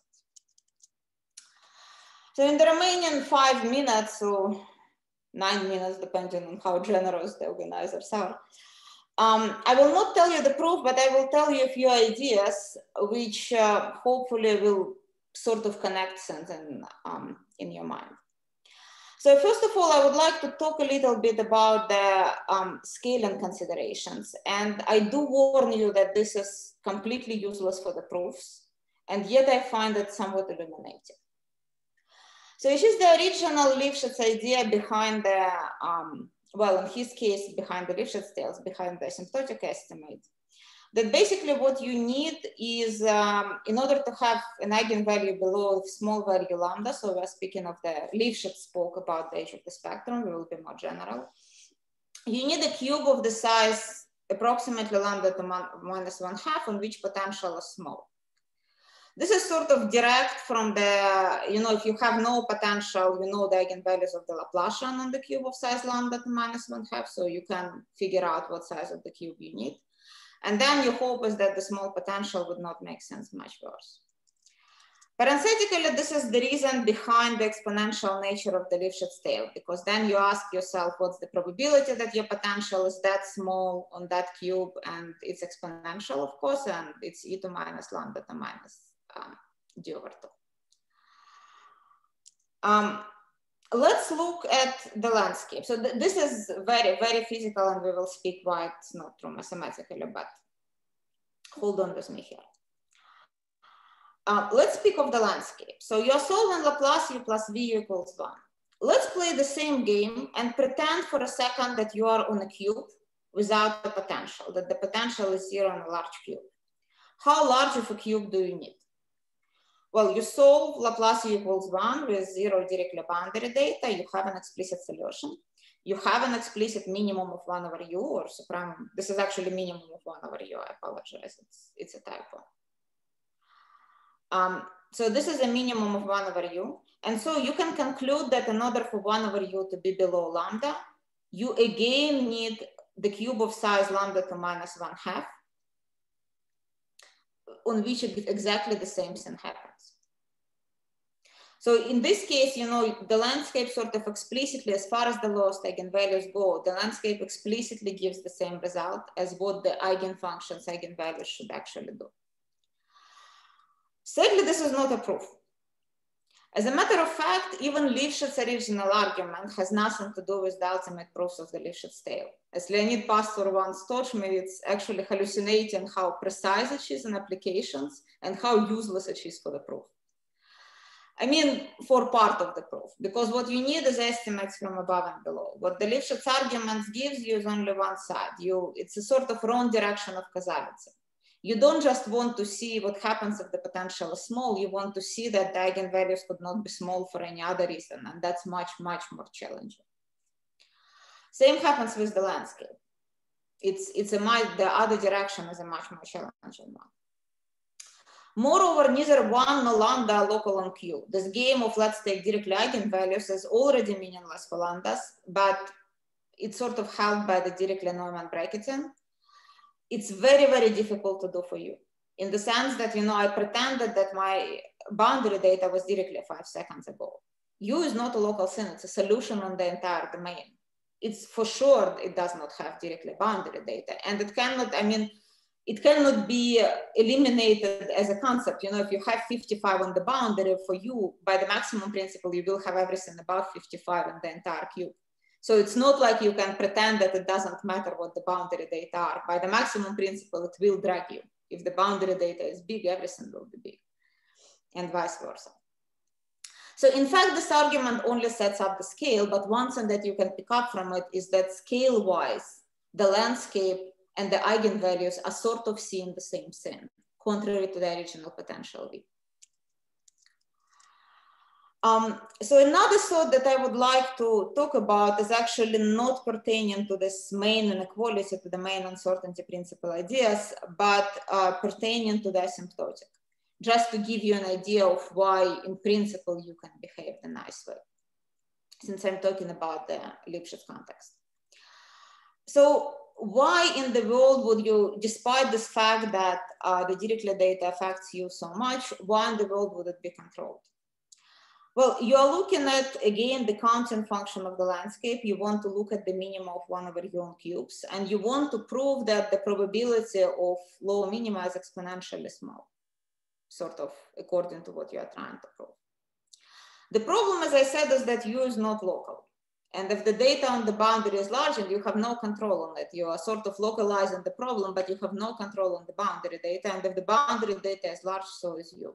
So in the remaining five minutes, or nine minutes, depending on how generous the organizers are, um, I will not tell you the proof, but I will tell you a few ideas which uh, hopefully will sort of connect things in, um, in your mind. So first of all, I would like to talk a little bit about the um, scaling considerations. And I do warn you that this is completely useless for the proofs, and yet I find it somewhat illuminating. So it is the original Lifshitz idea behind the, um, well, in his case, behind the Lifshitz tails, behind the asymptotic estimate, that basically what you need is, um, in order to have an eigenvalue below small value lambda, so we're speaking of the Lifshitz spoke about the edge of the spectrum, we will be more general. You need a cube of the size approximately lambda to minus one half on which potential is small. This is sort of direct from the, you know, if you have no potential, you know the eigenvalues of the Laplacian on the cube of size lambda to minus one half, so you can figure out what size of the cube you need. And then your hope is that the small potential would not make sense much worse. Parenthetically, this is the reason behind the exponential nature of the Lifshitz tail, because then you ask yourself, what's the probability that your potential is that small on that cube, and it's exponential, of course, and it's e to minus lambda to minus um, d over two. Um, let's look at the landscape. So th this is very, very physical, and we will speak why it's not true mathematically, but hold on with me here. Uh, let's speak of the landscape. So you're solving Laplace u plus v equals one. Let's play the same game and pretend for a second that you are on a cube without the potential, that the potential is zero on a large cube. How large of a cube do you need? Well, you solve Laplace equals one with zero directly boundary data, you have an explicit solution. You have an explicit minimum of one over u, or supreme, this is actually minimum of one over u, I apologize, it's, it's a typo. Um, so this is a minimum of one over u. And so you can conclude that in order for one over u to be below lambda, you again need the cube of size lambda to minus one half, on which exactly the same thing happens. So in this case, you know, the landscape sort of explicitly, as far as the lowest eigenvalues go, the landscape explicitly gives the same result as what the eigenfunctions, eigenvalues should actually do. Sadly, this is not a proof. As a matter of fact, even Lifshitz's original argument has nothing to do with the ultimate proofs of the Lifshitz tail. As Leonid Pastor once taught me, it's actually hallucinating how precise it is in applications and how useless it is for the proof. I mean, for part of the proof, because what you need is estimates from above and below. What the Lifshitz argument gives you is only one side. You, it's a sort of wrong direction of causality. You don't just want to see what happens if the potential is small, you want to see that the eigenvalues could not be small for any other reason, and that's much, much more challenging. Same happens with the landscape. It's, it's a much, the other direction is a much more challenging one. Moreover, neither one nor lambda are local on Q. This game of let's take directly eigenvalues is already meaningless for lambdas, but it's sort of held by the directly Neumann bracketing. It's very, very difficult to do for you, in the sense that, you know, I pretended that my boundary data was directly five seconds ago. U is not a local thing, it's a solution on the entire domain. It's for sure, it does not have directly boundary data, and it cannot, I mean, it cannot be eliminated as a concept. You know, if you have fifty-five on the boundary, for you, by the maximum principle, you will have everything above fifty-five in the entire cube. So it's not like you can pretend that it doesn't matter what the boundary data are. By the maximum principle, it will drag you. If the boundary data is big, everything will be big, and vice versa. So in fact, this argument only sets up the scale, but one thing that you can pick up from it is that scale-wise, the landscape and the eigenvalues are sort of seeing the same thing, contrary to the original potential V. Um, so another thought that I would like to talk about is actually not pertaining to this main inequality, to the main uncertainty principle ideas, but uh, pertaining to the asymptotic, just to give you an idea of why, in principle, you can behave the nice way, since I'm talking about the Lifshitz context. So why in the world would you, despite this fact that uh, the directly data affects you so much, why in the world would it be controlled? Well, you are looking at, again, the counting function of the landscape. You want to look at the minimum of one over u on cubes, and you want to prove that the probability of low minima is exponentially small, sort of according to what you are trying to prove. The problem, as I said, is that u is not local. And if the data on the boundary is large and you have no control on it, you are sort of localizing the problem, but you have no control on the boundary data. And if the boundary data is large, so is u.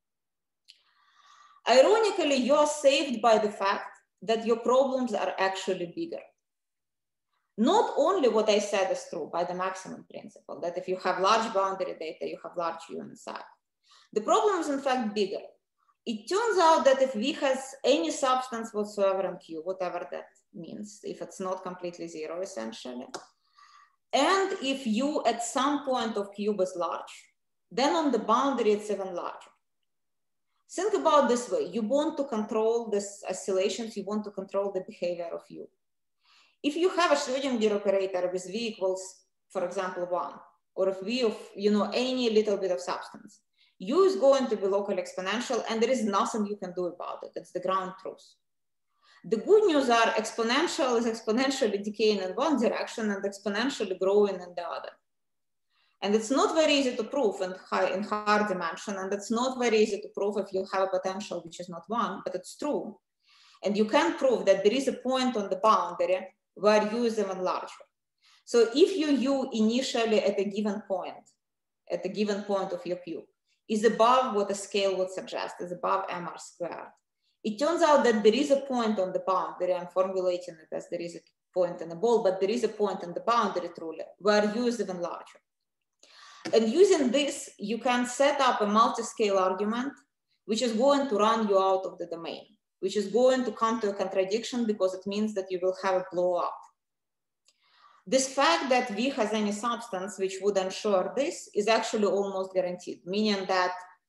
Ironically, you're saved by the fact that your problems are actually bigger. not only what I said is true by the maximum principle, that if you have large boundary data, you have large U inside. The problem is in fact bigger. It turns out that if V has any substance whatsoever in Q, whatever that means, if it's not completely zero essentially, and if U at some point of cube is large, then on the boundary it's even larger. Think about this way. You want to control these oscillations, you want to control the behavior of U. If you have a Schrödinger operator with V equals, for example, one, or if V of, you know, any little bit of substance, U is going to be locally exponential and there is nothing you can do about it. It's the ground truth. The good news are exponential is exponentially decaying in one direction and exponentially growing in the other. And it's not very easy to prove in high in higher dimension, and it's not very easy to prove if you have a potential which is not one, but it's true. And you can prove that there is a point on the boundary where U is even larger. So if your U initially at a given point, at a given point of your cube, is above what a scale would suggest, is above M R squared, it turns out that there is a point on the boundary, I'm formulating it as there is a point in the ball, but there is a point in the boundary truly where U is even larger. And using this, you can set up a multi-scale argument, which is going to run you out of the domain, which is going to come to a contradiction because it means that you will have a blow up. This fact that V has any substance which would ensure this is actually almost guaranteed, meaning that,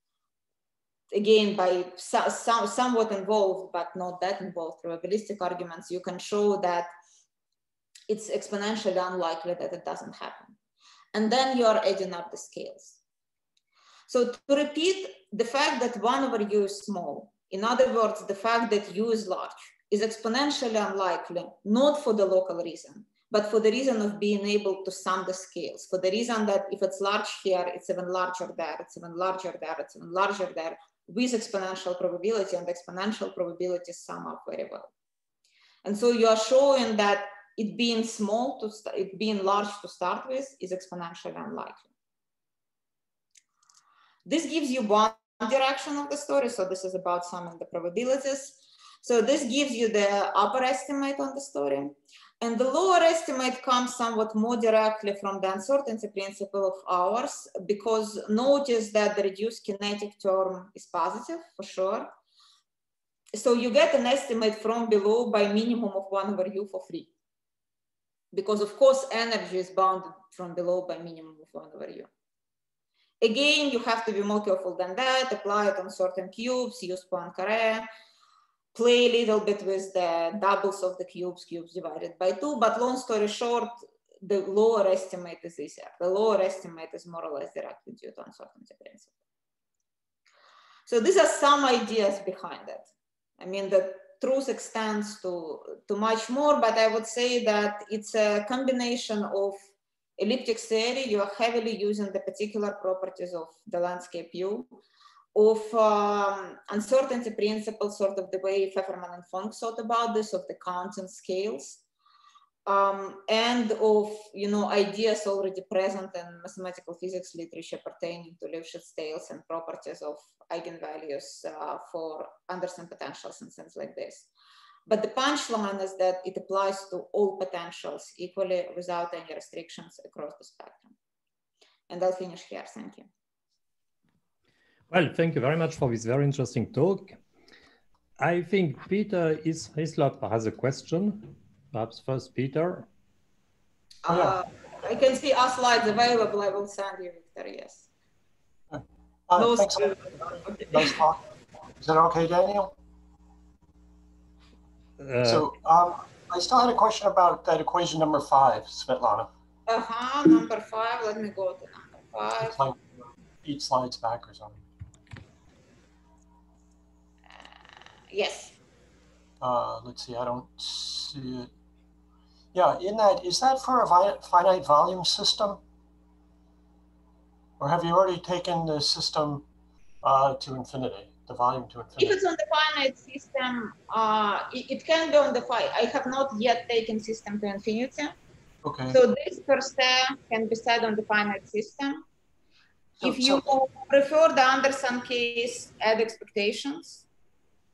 again, by so, so, somewhat involved, but not that involved probabilistic arguments, you can show that it's exponentially unlikely that it doesn't happen. And then you are adding up the scales. So to repeat, the fact that one over U is small, in other words, the fact that U is large, is exponentially unlikely, not for the local reason, but for the reason of being able to sum the scales, for the reason that if it's large here, it's even larger there, it's even larger there, it's even larger there, with exponential probability, and exponential probabilities sum up very well. And so you are showing that it being small to it being large to start with is exponentially unlikely. This gives you one direction of the story. So this is about summing the probabilities. So this gives you the upper estimate on the story. And the lower estimate comes somewhat more directly from the uncertainty principle of ours, because notice that the reduced kinetic term is positive for sure. So you get an estimate from below by minimum of one over U for free. Because of course, energy is bounded from below by minimum of one over U. Again, you have to be more careful than that, apply it on certain cubes, use Poincare, play a little bit with the doubles of the cubes, cubes divided by two, but long story short, the lower estimate is easier. The lower estimate is more or less directly due to uncertainty principle. So these are some ideas behind it. I mean, the truth extends to, to much more, but I would say that it's a combination of elliptic theory. You are heavily using the particular properties of the landscape U, of um, uncertainty principle, sort of the way Pfefferman and Fong thought about this, of the counting scales, um, and of, you know, ideas already present in mathematical physics literature pertaining to Lifshitz scales and properties of eigenvalues uh, for Anderson potentials and things like this. But the punchline is that it applies to all potentials equally without any restrictions across the spectrum. And I'll finish here. Thank you. Well, thank you very much for this very interesting talk. I think Peter is Hislop has a question. Perhaps first, Peter. Uh, I can see our slides available. I will send you, Victor. Yes. Uh, no, thanks. Okay. Nice talk. Is that okay, Daniel? Uh, so um, I still had a question about that equation number five, Svitlana. Uh-huh, number five. Let me go to number five. It's like eight slides back or something. Yes. Uh, let's see, I don't see it. Yeah, in that, is that for a finite volume system? Or have you already taken the system uh, to infinity, the volume to infinity? If it's on the finite system, uh, it, it can be on the finite. I have not yet taken system to infinity. Okay. So this per se can be said on the finite system. So, if you so, prefer the Anderson case, add expectations.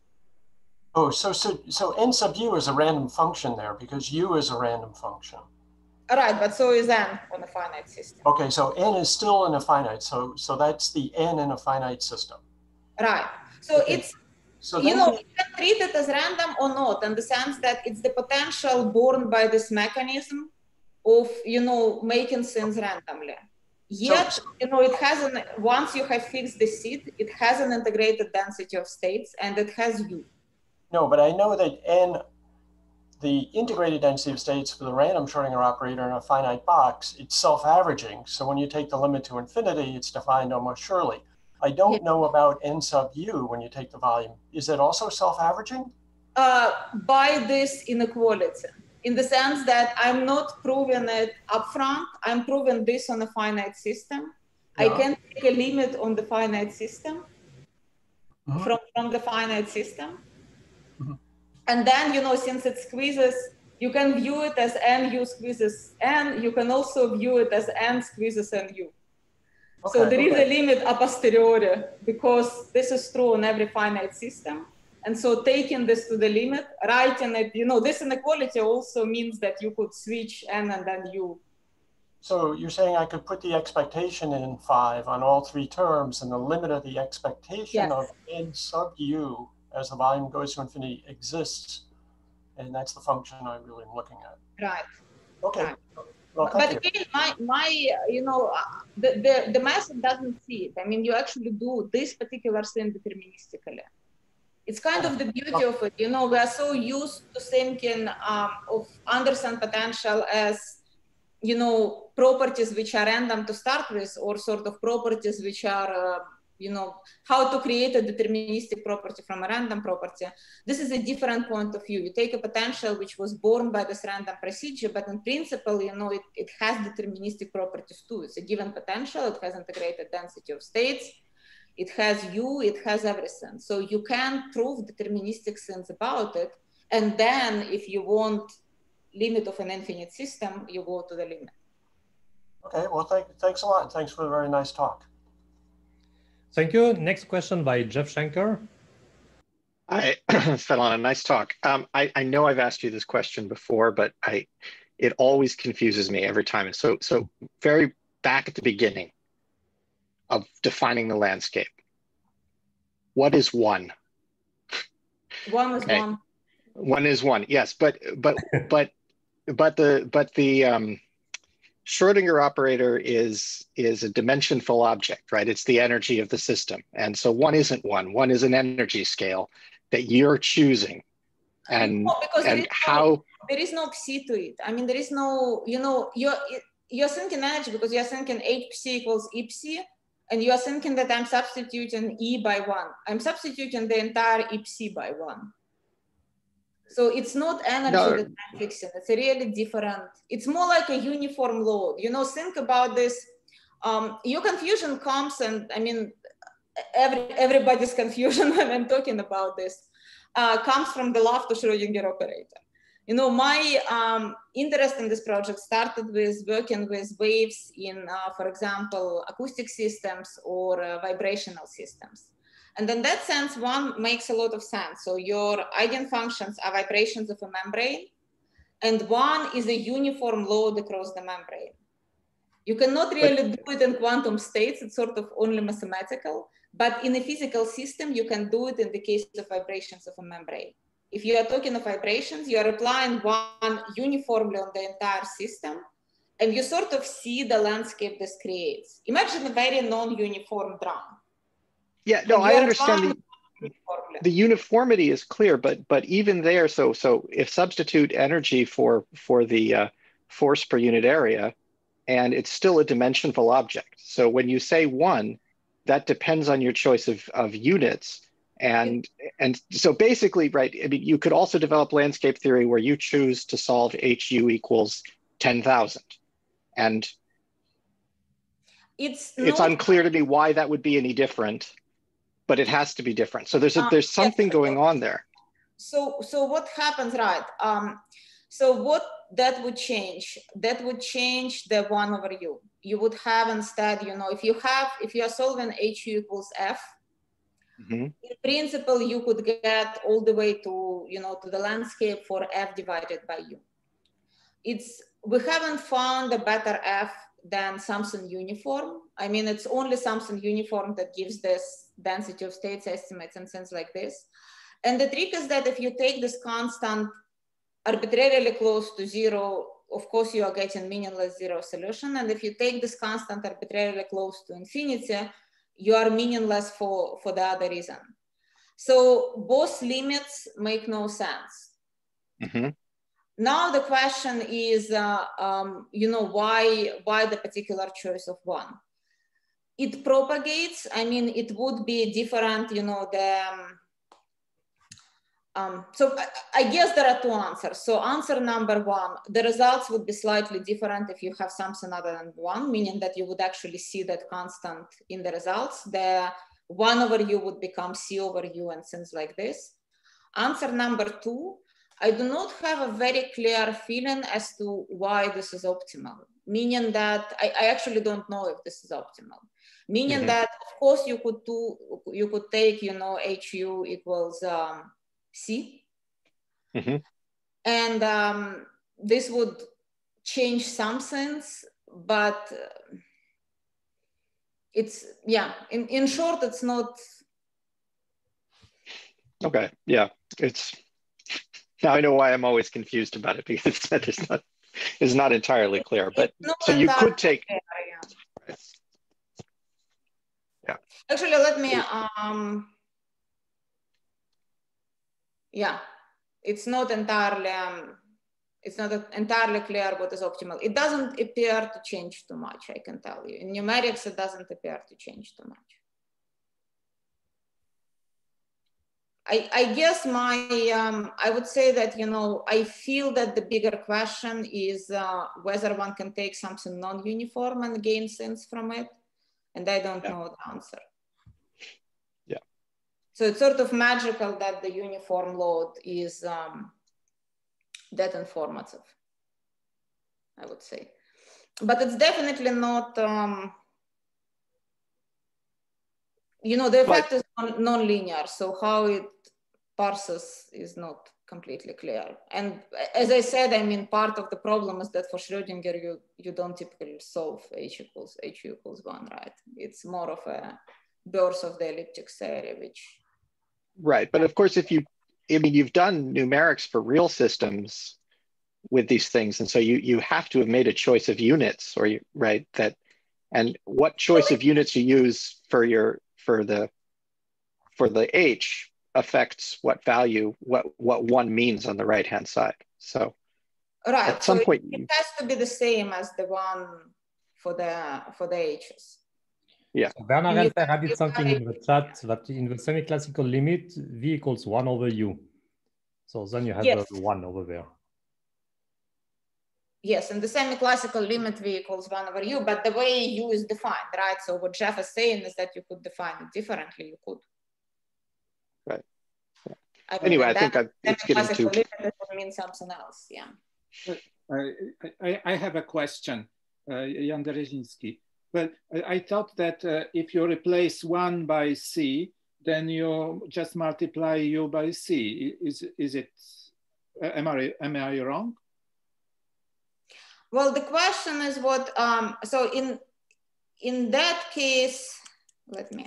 Oh, so, so, so n sub u is a random function there because u is a random function. All right, but so is n on a finite system. Okay, so n is still in a finite. So so that's the n in a finite system. Right. So Okay. it's, so you know, we, you can treat it as random or not, in the sense that it's the potential born by this mechanism of, you know, making things randomly. Yet, so, you know, it has an, once you have fixed the seed, it has an integrated density of states and it has U. No, but I know that n, the integrated density of states for the random Schrodinger operator in a finite box, it's self-averaging. So when you take the limit to infinity, it's defined almost surely. I don't Yeah. know about n sub u when you take the volume. Is it also self-averaging? Uh, by this inequality, in the sense that I'm not proving it upfront, I'm proving this on a finite system. Yeah. I can take a limit on the finite system Mm-hmm. from, from the finite system. Mm-hmm. And then, you know, since it squeezes, you can view it as n u squeezes n, you can also view it as n squeezes n u. Okay, so there is okay. a limit a posteriori, because this is true on every finite system. And so taking this to the limit, writing it, you know, this inequality also means that you could switch n and then u. So you're saying I could put the expectation in five on all three terms, and the limit of the expectation Yes. of n sub u as the volume goes to infinity exists, and that's the function I really am looking at. Right. Okay. Right. Well, thank But you. again, my, my, you know, the, the, the method doesn't see it. I mean, you actually do this particular thing deterministically. It's kind of the beauty of it. You know, we are so used to thinking um, of Anderson potential as, you know, properties which are random to start with, or sort of properties which are, uh, you know, how to create a deterministic property from a random property. This is a different point of view. You take a potential which was born by this random procedure, but in principle, you know, it, it has deterministic properties too. It's a given potential, it has integrated density of states, it has U, it has everything. So you can prove deterministic things about it. And then if you want limit of an infinite system, you go to the limit. Okay, well, thank, thanks a lot. Thanks for the very nice talk. Thank you. Next question by Jeff Schenker. Hi, Svitlana, nice talk. Um, I, I know I've asked you this question before, but I, it always confuses me every time. And so, so very back at the beginning of defining the landscape, what is one? One is okay. one. One is one, yes, but but but but the but the um, Schrodinger operator is is a dimensionful object, right? It's the energy of the system, and so one isn't one. One is an energy scale that you're choosing, and no, because and there how no, there is no psi to it. I mean, there is no, you know, you're you're thinking energy because you're thinking h psi equals e psi, and you're thinking that I'm substituting e by one. I'm substituting the entire e psi by one. So it's not energy no. that I'm fixing. It's a really different. It's more like a uniform load. You know, think about this. Um, your confusion comes, and I mean, every everybody's confusion when I'm talking about this uh, comes from the love to Schrodinger operator. You know, my um, interest in this project started with working with waves in, uh, for example, acoustic systems or uh, vibrational systems. And in that sense, one makes a lot of sense. So your eigenfunctions are vibrations of a membrane, and one is a uniform load across the membrane. You cannot really do it in quantum states, it's sort of only mathematical, but in a physical system, you can do it in the case of vibrations of a membrane. If you are talking of vibrations, you are applying one uniformly on the entire system, and you sort of see the landscape this creates. Imagine a very non-uniform drum. Yeah, no, I understand the, the uniformity is clear, but but even there, so so if substitute energy for for the uh, force per unit area, and it's still a dimensionful object. So when you say one, that depends on your choice of of units, and and so basically, right? I mean, you could also develop landscape theory where you choose to solve H U equals ten thousand, and it's it's not, unclear to me why that would be any different. But it has to be different. So there's a, there's something yes. going on there. So so what happens, right? Um, so what that would change? That would change the one over u. You would have instead, you know, if you have, if you are solving H U equals F, mm-hmm. in principle, you could get all the way to, you know, to the landscape for F divided by U. it's, we haven't found a better F than something uniform. I mean, it's only something uniform that gives this density of states estimates and things like this. And the trick is that if you take this constant arbitrarily close to zero, of course, you are getting meaningless zero solution. And if you take this constant arbitrarily close to infinity, you are meaningless for, for the other reason. So both limits make no sense. Mm-hmm. Now the question is, uh, um, you know, why, why the particular choice of one? It propagates, I mean, it would be different, you know, the, um, Um, so I, I guess there are two answers. So answer number one, the results would be slightly different if you have something other than one, meaning that you would actually see that constant in the results. The one over u would become c over u and things like this. Answer number two, I do not have a very clear feeling as to why this is optimal, meaning that I, I actually don't know if this is optimal. Meaning mm-hmm. that, of course, you could do, you could take, you know, hu equals um, C. Mm-hmm. And um, this would change some things, but uh, it's, yeah, in, in short, it's not. Okay, yeah, it's, now I know why I'm always confused about it, because it's not, it's not entirely clear, but so you could take. Clear, yeah. yeah. Actually, let me, um, yeah, it's not entirely, um, it's not entirely clear what is optimal. It doesn't appear to change too much, I can tell you. In numerics, it doesn't appear to change too much. I, I guess my, um, I would say that, you know, I feel that the bigger question is uh, whether one can take something non-uniform and gain things from it. And I don't yeah. know the answer. Yeah. So it's sort of magical that the uniform load is um, that informative, I would say. But it's definitely not, um, you know, the effect but, is non-linear. So how it parses is not completely clear. And as I said, I mean, part of the problem is that for Schrodinger, you, you don't typically solve H equals, H equals one, right? It's more of a birth of the elliptic theory, which. Right, but of course, if you, I mean, you've done numerics for real systems with these things. And so you, you have to have made a choice of units, or you, right, that, and what choice of units you use for your, for the, for the H affects what value, what, what one means on the right-hand side. So right. at some so point- it, it has to be the same as the one for the, for the H's. Yeah. So Bernard added something in the chat that in the semi-classical limit, V equals one over U. So then you have yes. a one over there. Yes, and the semi-classical limit V equals one over U, but the way U is defined, right? So what Jeff is saying is that you could define it differently. You could. Right. Yeah. I mean, anyway, I think I've, it's getting too. Limit would mean something else. Yeah. Uh, I, I have a question, uh, Jan Derezinski. Well, I, I thought that uh, if you replace one by C, then you just multiply U by C. Is is it? Uh, am I am I wrong? Well, the question is what, um, so in, in that case, let me.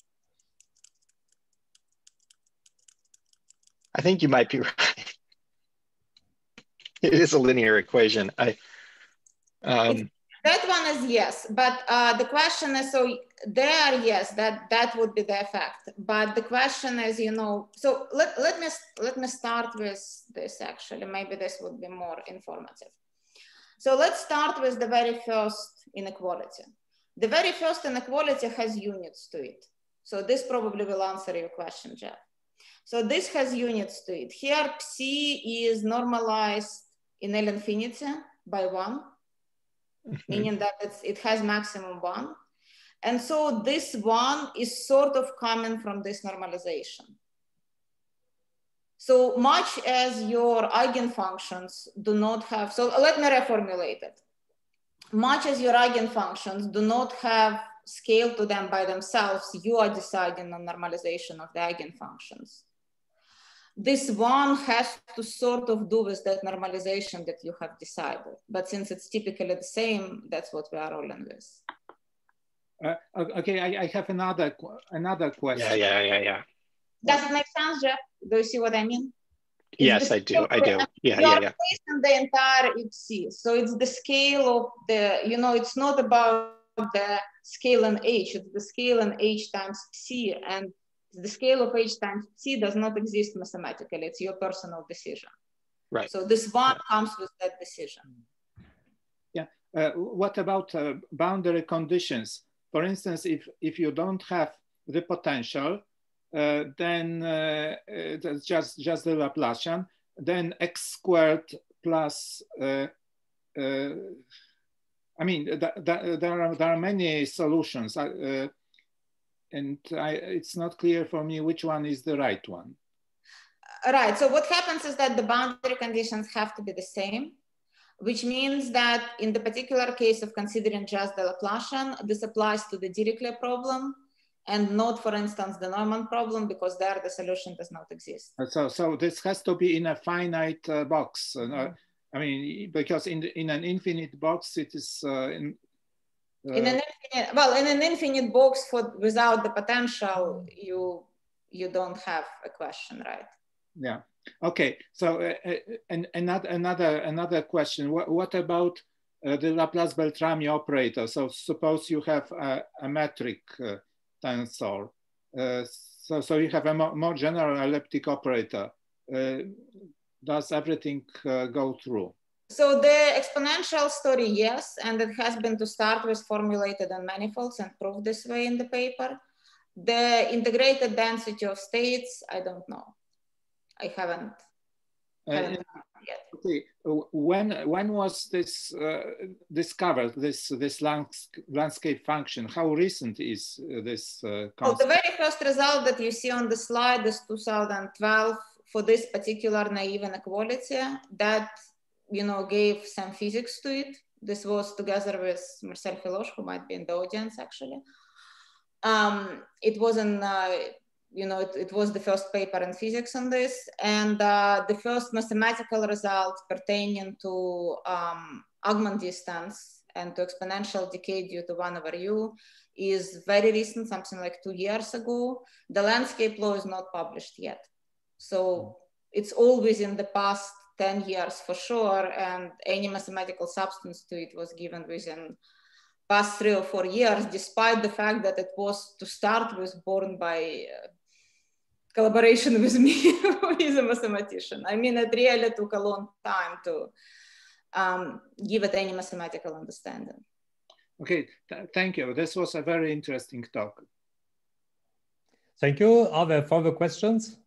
I think you might be right. It is a linear equation. I, um, that one is yes, but uh, the question is, so there, yes, that, that would be the effect. But the question is, you know, so let, let, me, let me start with this actually, maybe this would be more informative. So let's start with the very first inequality. The very first inequality has units to it. So this probably will answer your question, Jeff. So this has units to it. Here, psi is normalized in L infinity by one, mm-hmm. meaning that it's, it has maximum one. And so this one is sort of coming from this normalization. So much as your eigenfunctions do not have, so let me reformulate it. Much as your eigenfunctions do not have scale to them by themselves, you are deciding on normalization of the eigenfunctions. this one has to sort of do with that normalization that you have decided. But since it's typically the same, that's what we are rolling with. Uh, okay, I, I have another another question. Yeah, yeah, yeah, yeah. Does it make sense, Jeff? Do you see what I mean? It's yes, I do. I do. Yeah, you yeah, are yeah. placing the entire H C. So it's the scale of the, you know, it's not about the scale in H, it's the scale in H times C. And the scale of H times C does not exist mathematically. It's your personal decision. Right. So this one yeah. comes with that decision. Yeah. Uh, what about uh, boundary conditions? For instance, if, if you don't have the potential, uh, then uh, uh, just, just the Laplacian, then x squared plus, uh, uh, I mean, th th there, are, there are many solutions, uh, and I, it's not clear for me which one is the right one. Right, so what happens is that the boundary conditions have to be the same, which means that in the particular case of considering just the Laplacian, this applies to the Dirichlet problem and not, for instance, the Neumann problem, because there the solution does not exist. So, so this has to be in a finite uh, box. Uh, mm-hmm. I mean, because in, the, in an infinite box, it is... Uh, in, uh, in an infinite, well, in an infinite box for, without the potential, you, you don't have a question, right? Yeah. Okay. So, uh, uh, and another another another question. What what about uh, the Laplace-Beltrami operator? So, suppose you have a, a metric uh, tensor. Uh, so, so you have a more, more general elliptic operator. Uh, does everything uh, go through? So the exponential story, yes, and it has been to start with formulated on manifolds and proved this way in the paper. The integrated density of states, I don't know. I haven't, haven't uh, yet. Okay, when when was this uh, discovered? This this landscape function. How recent is this uh, concept? Well, the very first result that you see on the slide is two thousand twelve for this particular naive inequality that, you know, gave some physics to it. This was together with Marcel Filoche, who might be in the audience actually. Um, it was in. Uh, You know, it, it was the first paper in physics on this, and uh, the first mathematical result pertaining to um, Augment distance and to exponential decay due to one over u is very recent, something like two years ago. The landscape law is not published yet. So it's always in the past ten years for sure, and any mathematical substance to it was given within past three or four years, despite the fact that it was to start with born by uh, collaboration with me, who is a mathematician. I mean, it really took a long time to um, give it any mathematical understanding. Okay, th thank you. This was a very interesting talk. Thank you. Are there further questions?